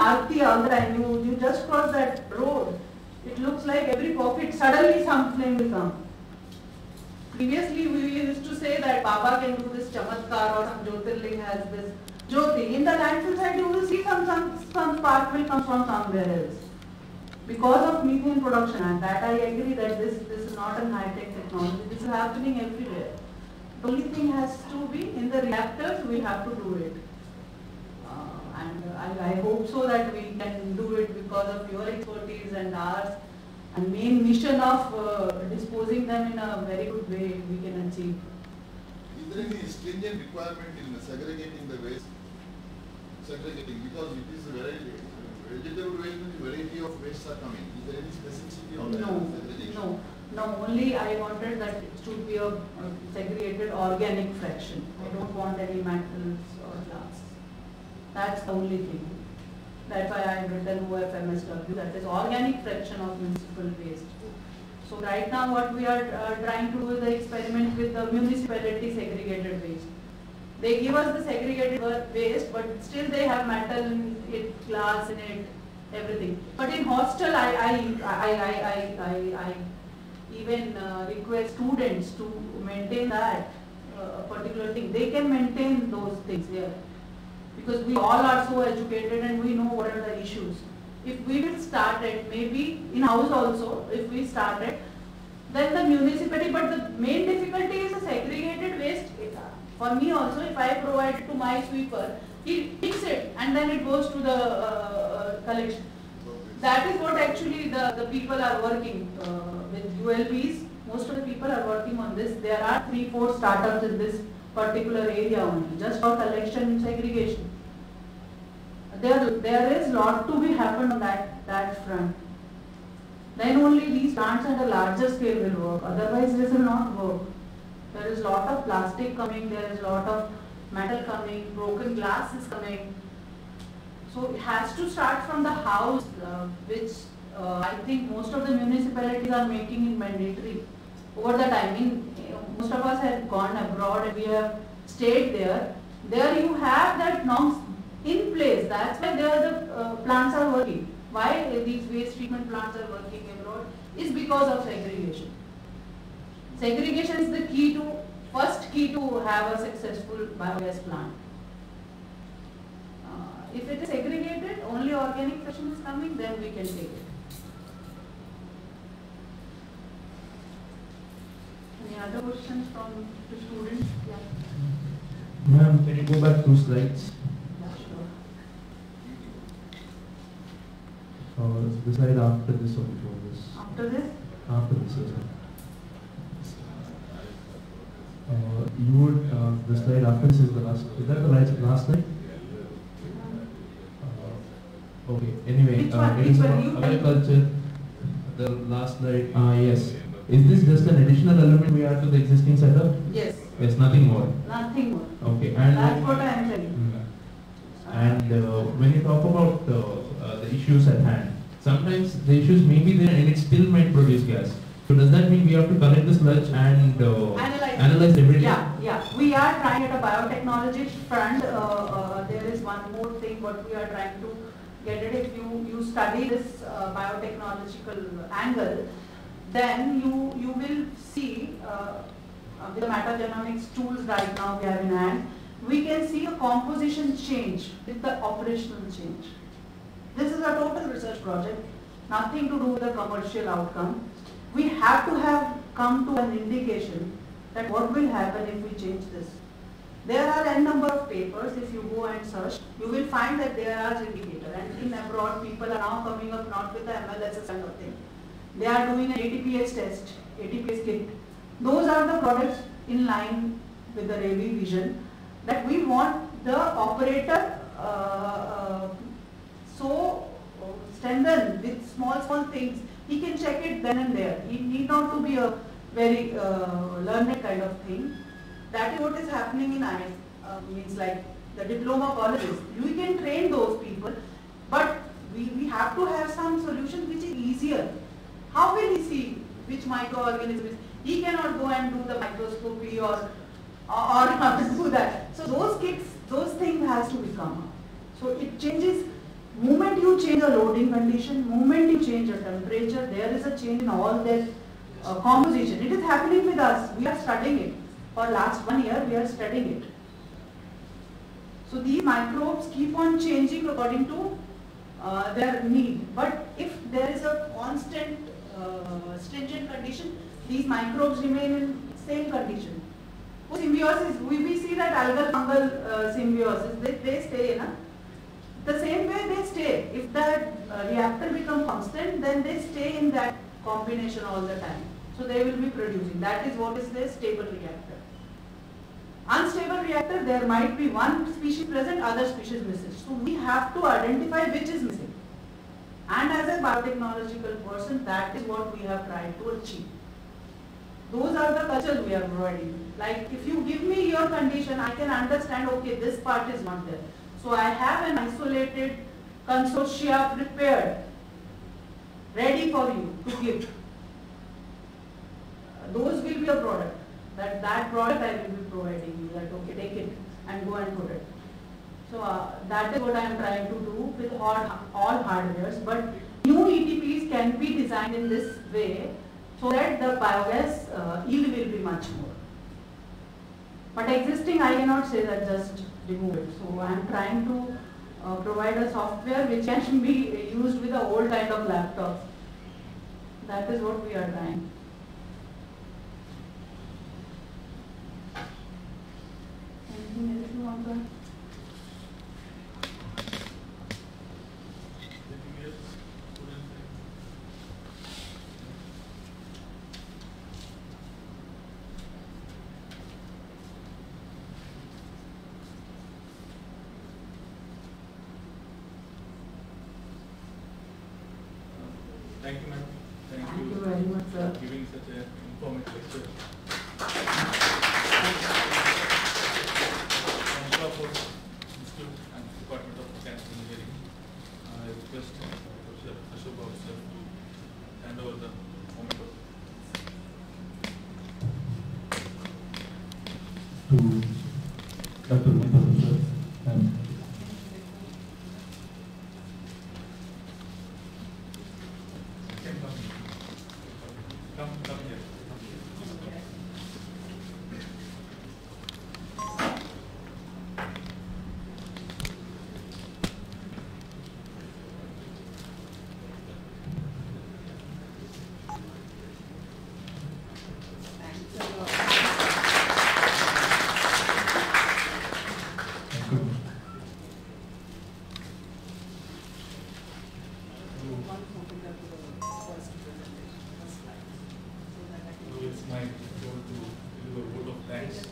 Aarti all the time. You, you just cross that road. It looks like every pocket, suddenly some flame will come. Previously, we used to say that Baba can do this chamatkar or some Jyotirling has this Jyoti. In the landfill side, you will see some, some, some spark will come from somewhere else. Because of methane production, and that I agree that this, this is not a high-tech technology. This is happening everywhere. The only thing has to be in the reactors, we have to do it. Uh, and I, I hope so that we can do it because of your expertise and ours. And main mission of uh, disposing them in a very good way we can achieve. Is there any stringent requirement in segregating the waste? Segregating, because it is a variety, vegetable waste and variety of wastes are coming. Is there any specificity on that No, segregation? no, no. Only I wanted that it should be a, a segregated organic fraction. I don't want any metals or glass. That's the only thing. That's why I have written O F M S W, that is organic fraction of municipal waste. So right now what we are uh, trying to do is the experiment with the municipality segregated waste. They give us the segregated waste, but still they have metal in it, glass in it, everything. But in hostel, I, I, I, I, I, I, I even uh, request students to maintain that uh, particular thing. They can maintain those things here. Because we all are so educated and we know what are the issues. If we will start it, maybe in house also, if we start it, then the municipality, but the main difficulty is the segregated waste. For me also, if I provide it to my sweeper, he picks it and then it goes to the uh, collection. That is what actually the, the people are working uh, with U L Bs. Most of the people are working on this. There are three, four startups in this particular area only, just for collection and segregation. There, there is lot to be happened on that, that front. Then only these plants at a larger scale will work, otherwise this will not work. There is lot of plastic coming, there is lot of metal coming, broken glass is coming. So it has to start from the house, uh, which uh, I think most of the municipalities are making it mandatory. Over the time, in, most of us have gone abroad and we have stayed there. There you have that norms in place. That's why there the uh, plants are working. Why these waste treatment plants are working abroad is because of segregation. Segregation is the key to, first key to have a successful biogas plant. Uh, if it is segregated, only organic fraction is coming, then we can take it. Any other questions from the students? Yeah. Ma'am, can you go back two slides? Yeah, sure. Uh, the slide after this or before this? After this? After this, yes. Uh, you would, uh, the slide after this is the last, is that the last, last slide? Uh, okay, anyway, Which uh, one? it is Which one? about You tell me. agriculture, the last slide, uh, yes. Is this just an additional element we add to the existing setup? Yes. Yes, nothing more. Nothing more. Okay, and That's what I am telling. Mm. And uh, when you talk about uh, uh, the issues at hand, sometimes the issues may be there and it still might produce gas. So does that mean we have to collect the sludge and uh, Analyze. analyze everything? Yeah, yeah. We are trying at a biotechnology front. Uh, uh, there is one more thing what we are trying to get it. If you, you study this uh, biotechnological angle, then you, you will see uh, uh, with the metagenomics tools right now we have in hand, we can see a composition change with the operational change. This is a total research project, nothing to do with the commercial outcome. We have to have come to an indication that what will happen if we change this. There are n number of papers, if you go and search, you will find that there are indicators, and in abroad people are now coming up not with the M L S S kind of thing. They are doing an A T P S test, A T P S kit. Those are the products in line with the Ravi vision that we want the operator uh, uh, so uh, strengthened with small, small things. He can check it then and there. He need not to be a very uh, learned kind of thing. That is what is happening in I I S, uh, means like the diploma colleges. We can train those people, but we, we have to have some solution which is easier. How will he see which microorganisms? He cannot go and do the microscopy or or, or do that. So those kits, those things has to become. So it changes. Moment a loading condition. Moment you change a temperature, there is a change in all their uh, composition. It is happening with us. We are studying it. For last one year, we are studying it. So these microbes keep on changing according to uh, their need. But if there is a constant uh, stringent condition, these microbes remain in same condition. So symbiosis, we, we see that algal fungal uh, symbiosis, they, they stay in a, the same way they stay. If that uh, reactor becomes constant, then they stay in that combination all the time. So they will be producing. That is what is the stable reactor. Unstable reactor, there might be one species present, other species missing. So we have to identify which is missing. And as a biotechnological person, that is what we have tried to achieve. Those are the cultures we are providing. Like if you give me your condition, I can understand, okay, this part is not there. So I have an isolated consortia prepared, ready for you to give. Those will be a product. That that product I will be providing you. That okay, take it and go and put it. So uh, that is what I am trying to do with all, all hardwares. But new E T Ps can be designed in this way so that the biogas uh, yield will be much more. But existing, I cannot say that just remove it. So I am trying to uh, provide a software which can be used with the old kind of laptops. That is what we are trying. Anything else you want to add? Thank you, ma'am. Thank, Thank you, you very much, sir. for giving such an informative lecture. On behalf of Institute and Department of Mechanical Engineering, I request Professor Ashok Babu sir to hand over the moment of to Doctor Mehta sir and Come, come here. thank you. So it's my role to do a vote of thanks.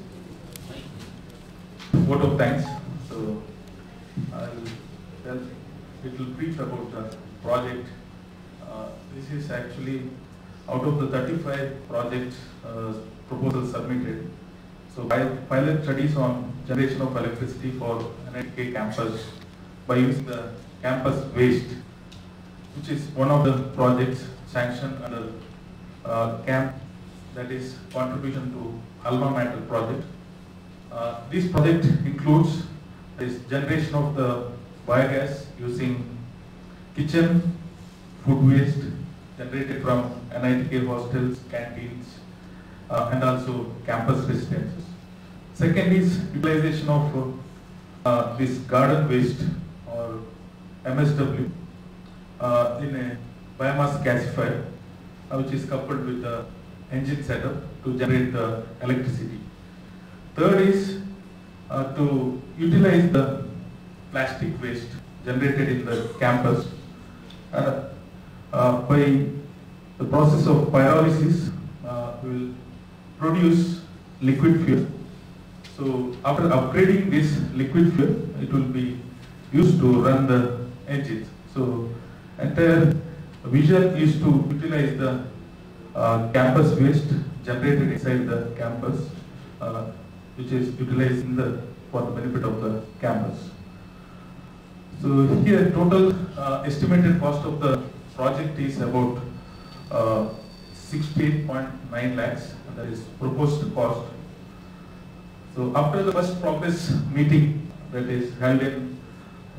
Vote of thanks. So I'll tell a little brief about the project. Uh, this is actually out of the thirty-five projects uh, proposals submitted. So pi- pilot studies on generation of electricity for N I T K campus by using the campus waste, which is one of the projects sanctioned under uh, CAMP, that is contribution to Alma Mater project. Uh, this project includes this generation of the biogas using kitchen food waste generated from N I T K hostels, canteens, uh, and also campus residences. Second is utilization of uh, this garden waste or M S W uh, in a biomass gasifier, uh, which is coupled with the engine setup to generate the electricity. Third is uh, to utilize the plastic waste generated in the campus uh, uh, by the process of pyrolysis uh, will produce liquid fuel. So after upgrading this liquid fuel, it will be used to run the engines. So entire vision is to utilize the uh, campus waste generated inside the campus, uh, which is utilized in the for the benefit of the campus. So here total uh, estimated cost of the project is about uh, sixteen point nine lakhs, and that is proposed cost. So after the first progress meeting that is held in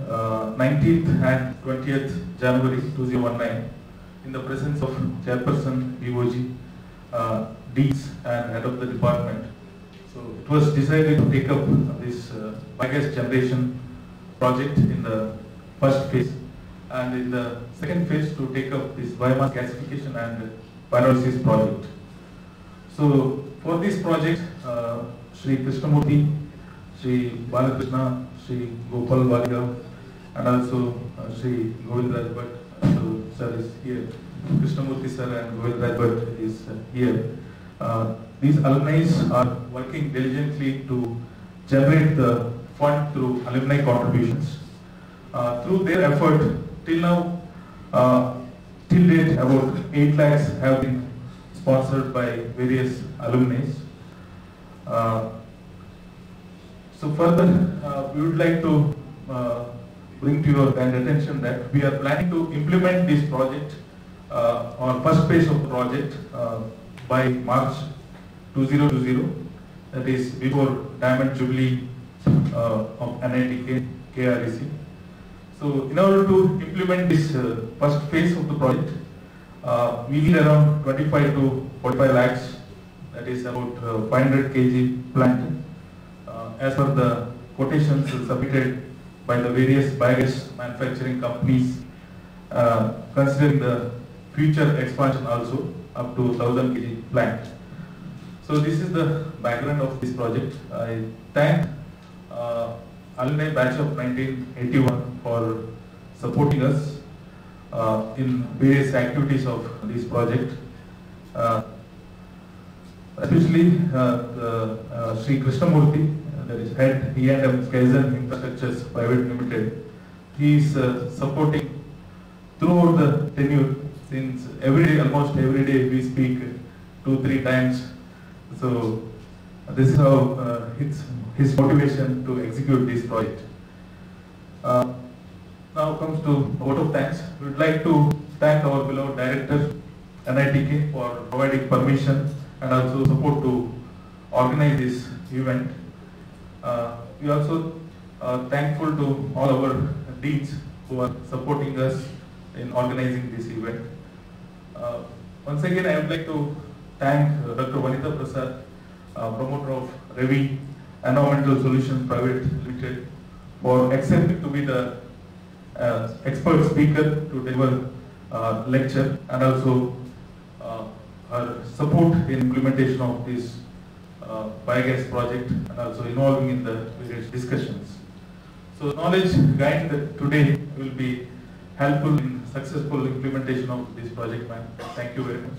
uh, nineteenth and twentieth January two thousand nineteen in the presence of Chairperson B O G, uh, Deans and Head of the Department. So it was decided to take up this uh, biogas generation project in the first phase, and in the second phase to take up this biomass gasification and pyrolysis project. So for this project, uh, Shri Krishnamurthy, Shri Balakrishna, Shri Gopal Baligav, and also uh, Shri Govind Raj Bhatt, so sir is here. Krishnamurthy sir and Govind Raj Bhatt is uh, here. Uh, these alumni are working diligently to generate the fund through alumni contributions. Uh, through their effort, till now, uh, till date, about eight lakhs have been sponsored by various alumni. Uh, so further, uh, we would like to uh, bring to your kind attention that we are planning to implement this project uh, on first phase of the project uh, by March two thousand twenty, that is before Diamond Jubilee uh, of N I T K, K R E C. So in order to implement this uh, first phase of the project, uh, we need around twenty-five to forty-five lakhs, that is about uh, five hundred kilograms plant, uh, as per the quotations submitted by the various biogas manufacturing companies, uh, considering the future expansion also up to one thousand kilograms plant. So this is the background of this project. I thank uh, alumni batch of nineteen eighty-one for supporting us uh, in various activities of this project. Uh, especially uh, the, uh, Shri Krishnamurthy, uh, that is head E and M Kaizen Infrastructures Private Limited. He is uh, supporting throughout the tenure, since every day, almost every day we speak two, three times. So this is how uh, his, his motivation to execute this project. Uh, now comes to vote of thanks. We would like to thank our beloved director, N I T K, for providing permission and also support to organize this event. Uh, we are also uh, thankful to all our deans who are supporting us in organizing this event. Uh, once again, I would like to thank uh, Doctor Vanitha Prasad, uh, promoter of Revi Environmental Solutions Private Limited, for accepting to be the uh, expert speaker to deliver uh, lecture, and also uh, her support in implementation of this uh, biogas project and also involving in the various discussions. So knowledge gained today will be helpful in successful implementation of this project, ma'am. Thank you very much.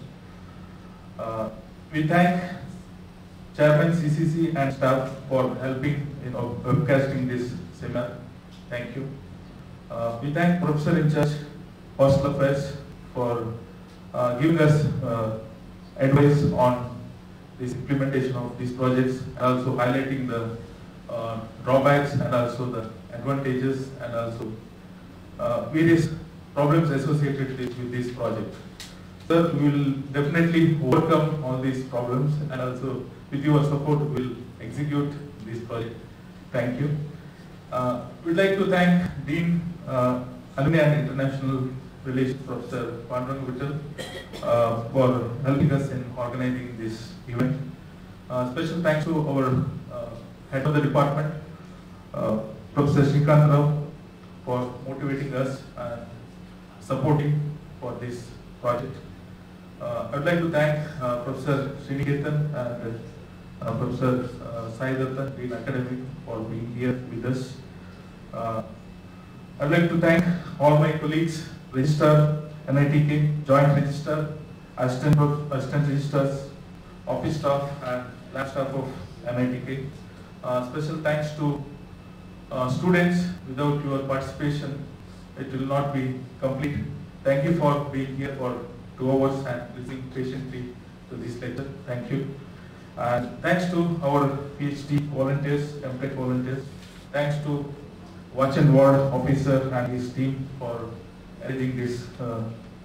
Uh, we thank Chairman C C C and staff for helping in webcasting this seminar. Thank you. Uh, we thank Professor in charge Hostel Affairs for uh, giving us uh, advice on this implementation of these projects, and also highlighting the uh, drawbacks and also the advantages and also uh, various problems associated with, with this project. Sir, we will definitely overcome all these problems, and also with your support we will execute this project. Thank you. Uh, we'd like to thank Dean uh, Alumni and International Relations Professor Pandurang Vittal uh, for helping us in organizing this event. Uh, special thanks to our uh, head of the department, uh, Professor Shrikant Rao, for motivating us and supporting for this project. Uh, I would like to thank uh, Professor Sriniketan and uh, Professor uh, Sai Datta, Dean Academic, for being here with us. Uh, I would like to thank all my colleagues, Registrar, N I T K, Joint Registrar, Assistant, Assistant Registrars, Office staff and lab staff of N I T K. Uh, special thanks to uh, students. Without your participation, it will not be complete. Thank you for being here for two hours and listening patiently to this lecture. Thank you. And thanks to our PhD volunteers, M Tech volunteers. Thanks to Watch and Ward officer and his team for arranging this uh,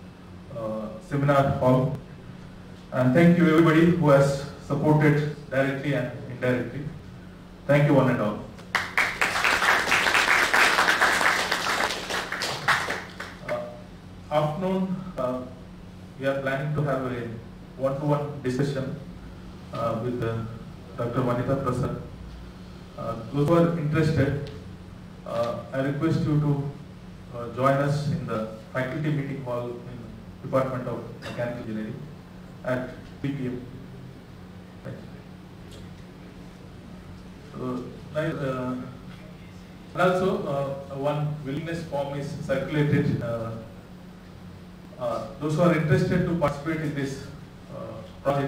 uh, seminar hall. And thank you everybody who has supported directly and indirectly. Thank you one and all. afternoon, uh, we are planning to have a one-to-one discussion uh, with uh, Doctor Vanitha Prasad. Uh, those who are interested, uh, I request you to uh, join us in the faculty meeting hall in Department of Mechanical Engineering at three P M Thank you. So, uh, and also uh, one willingness form is circulated. Uh, uh, those who are interested to participate in this uh, project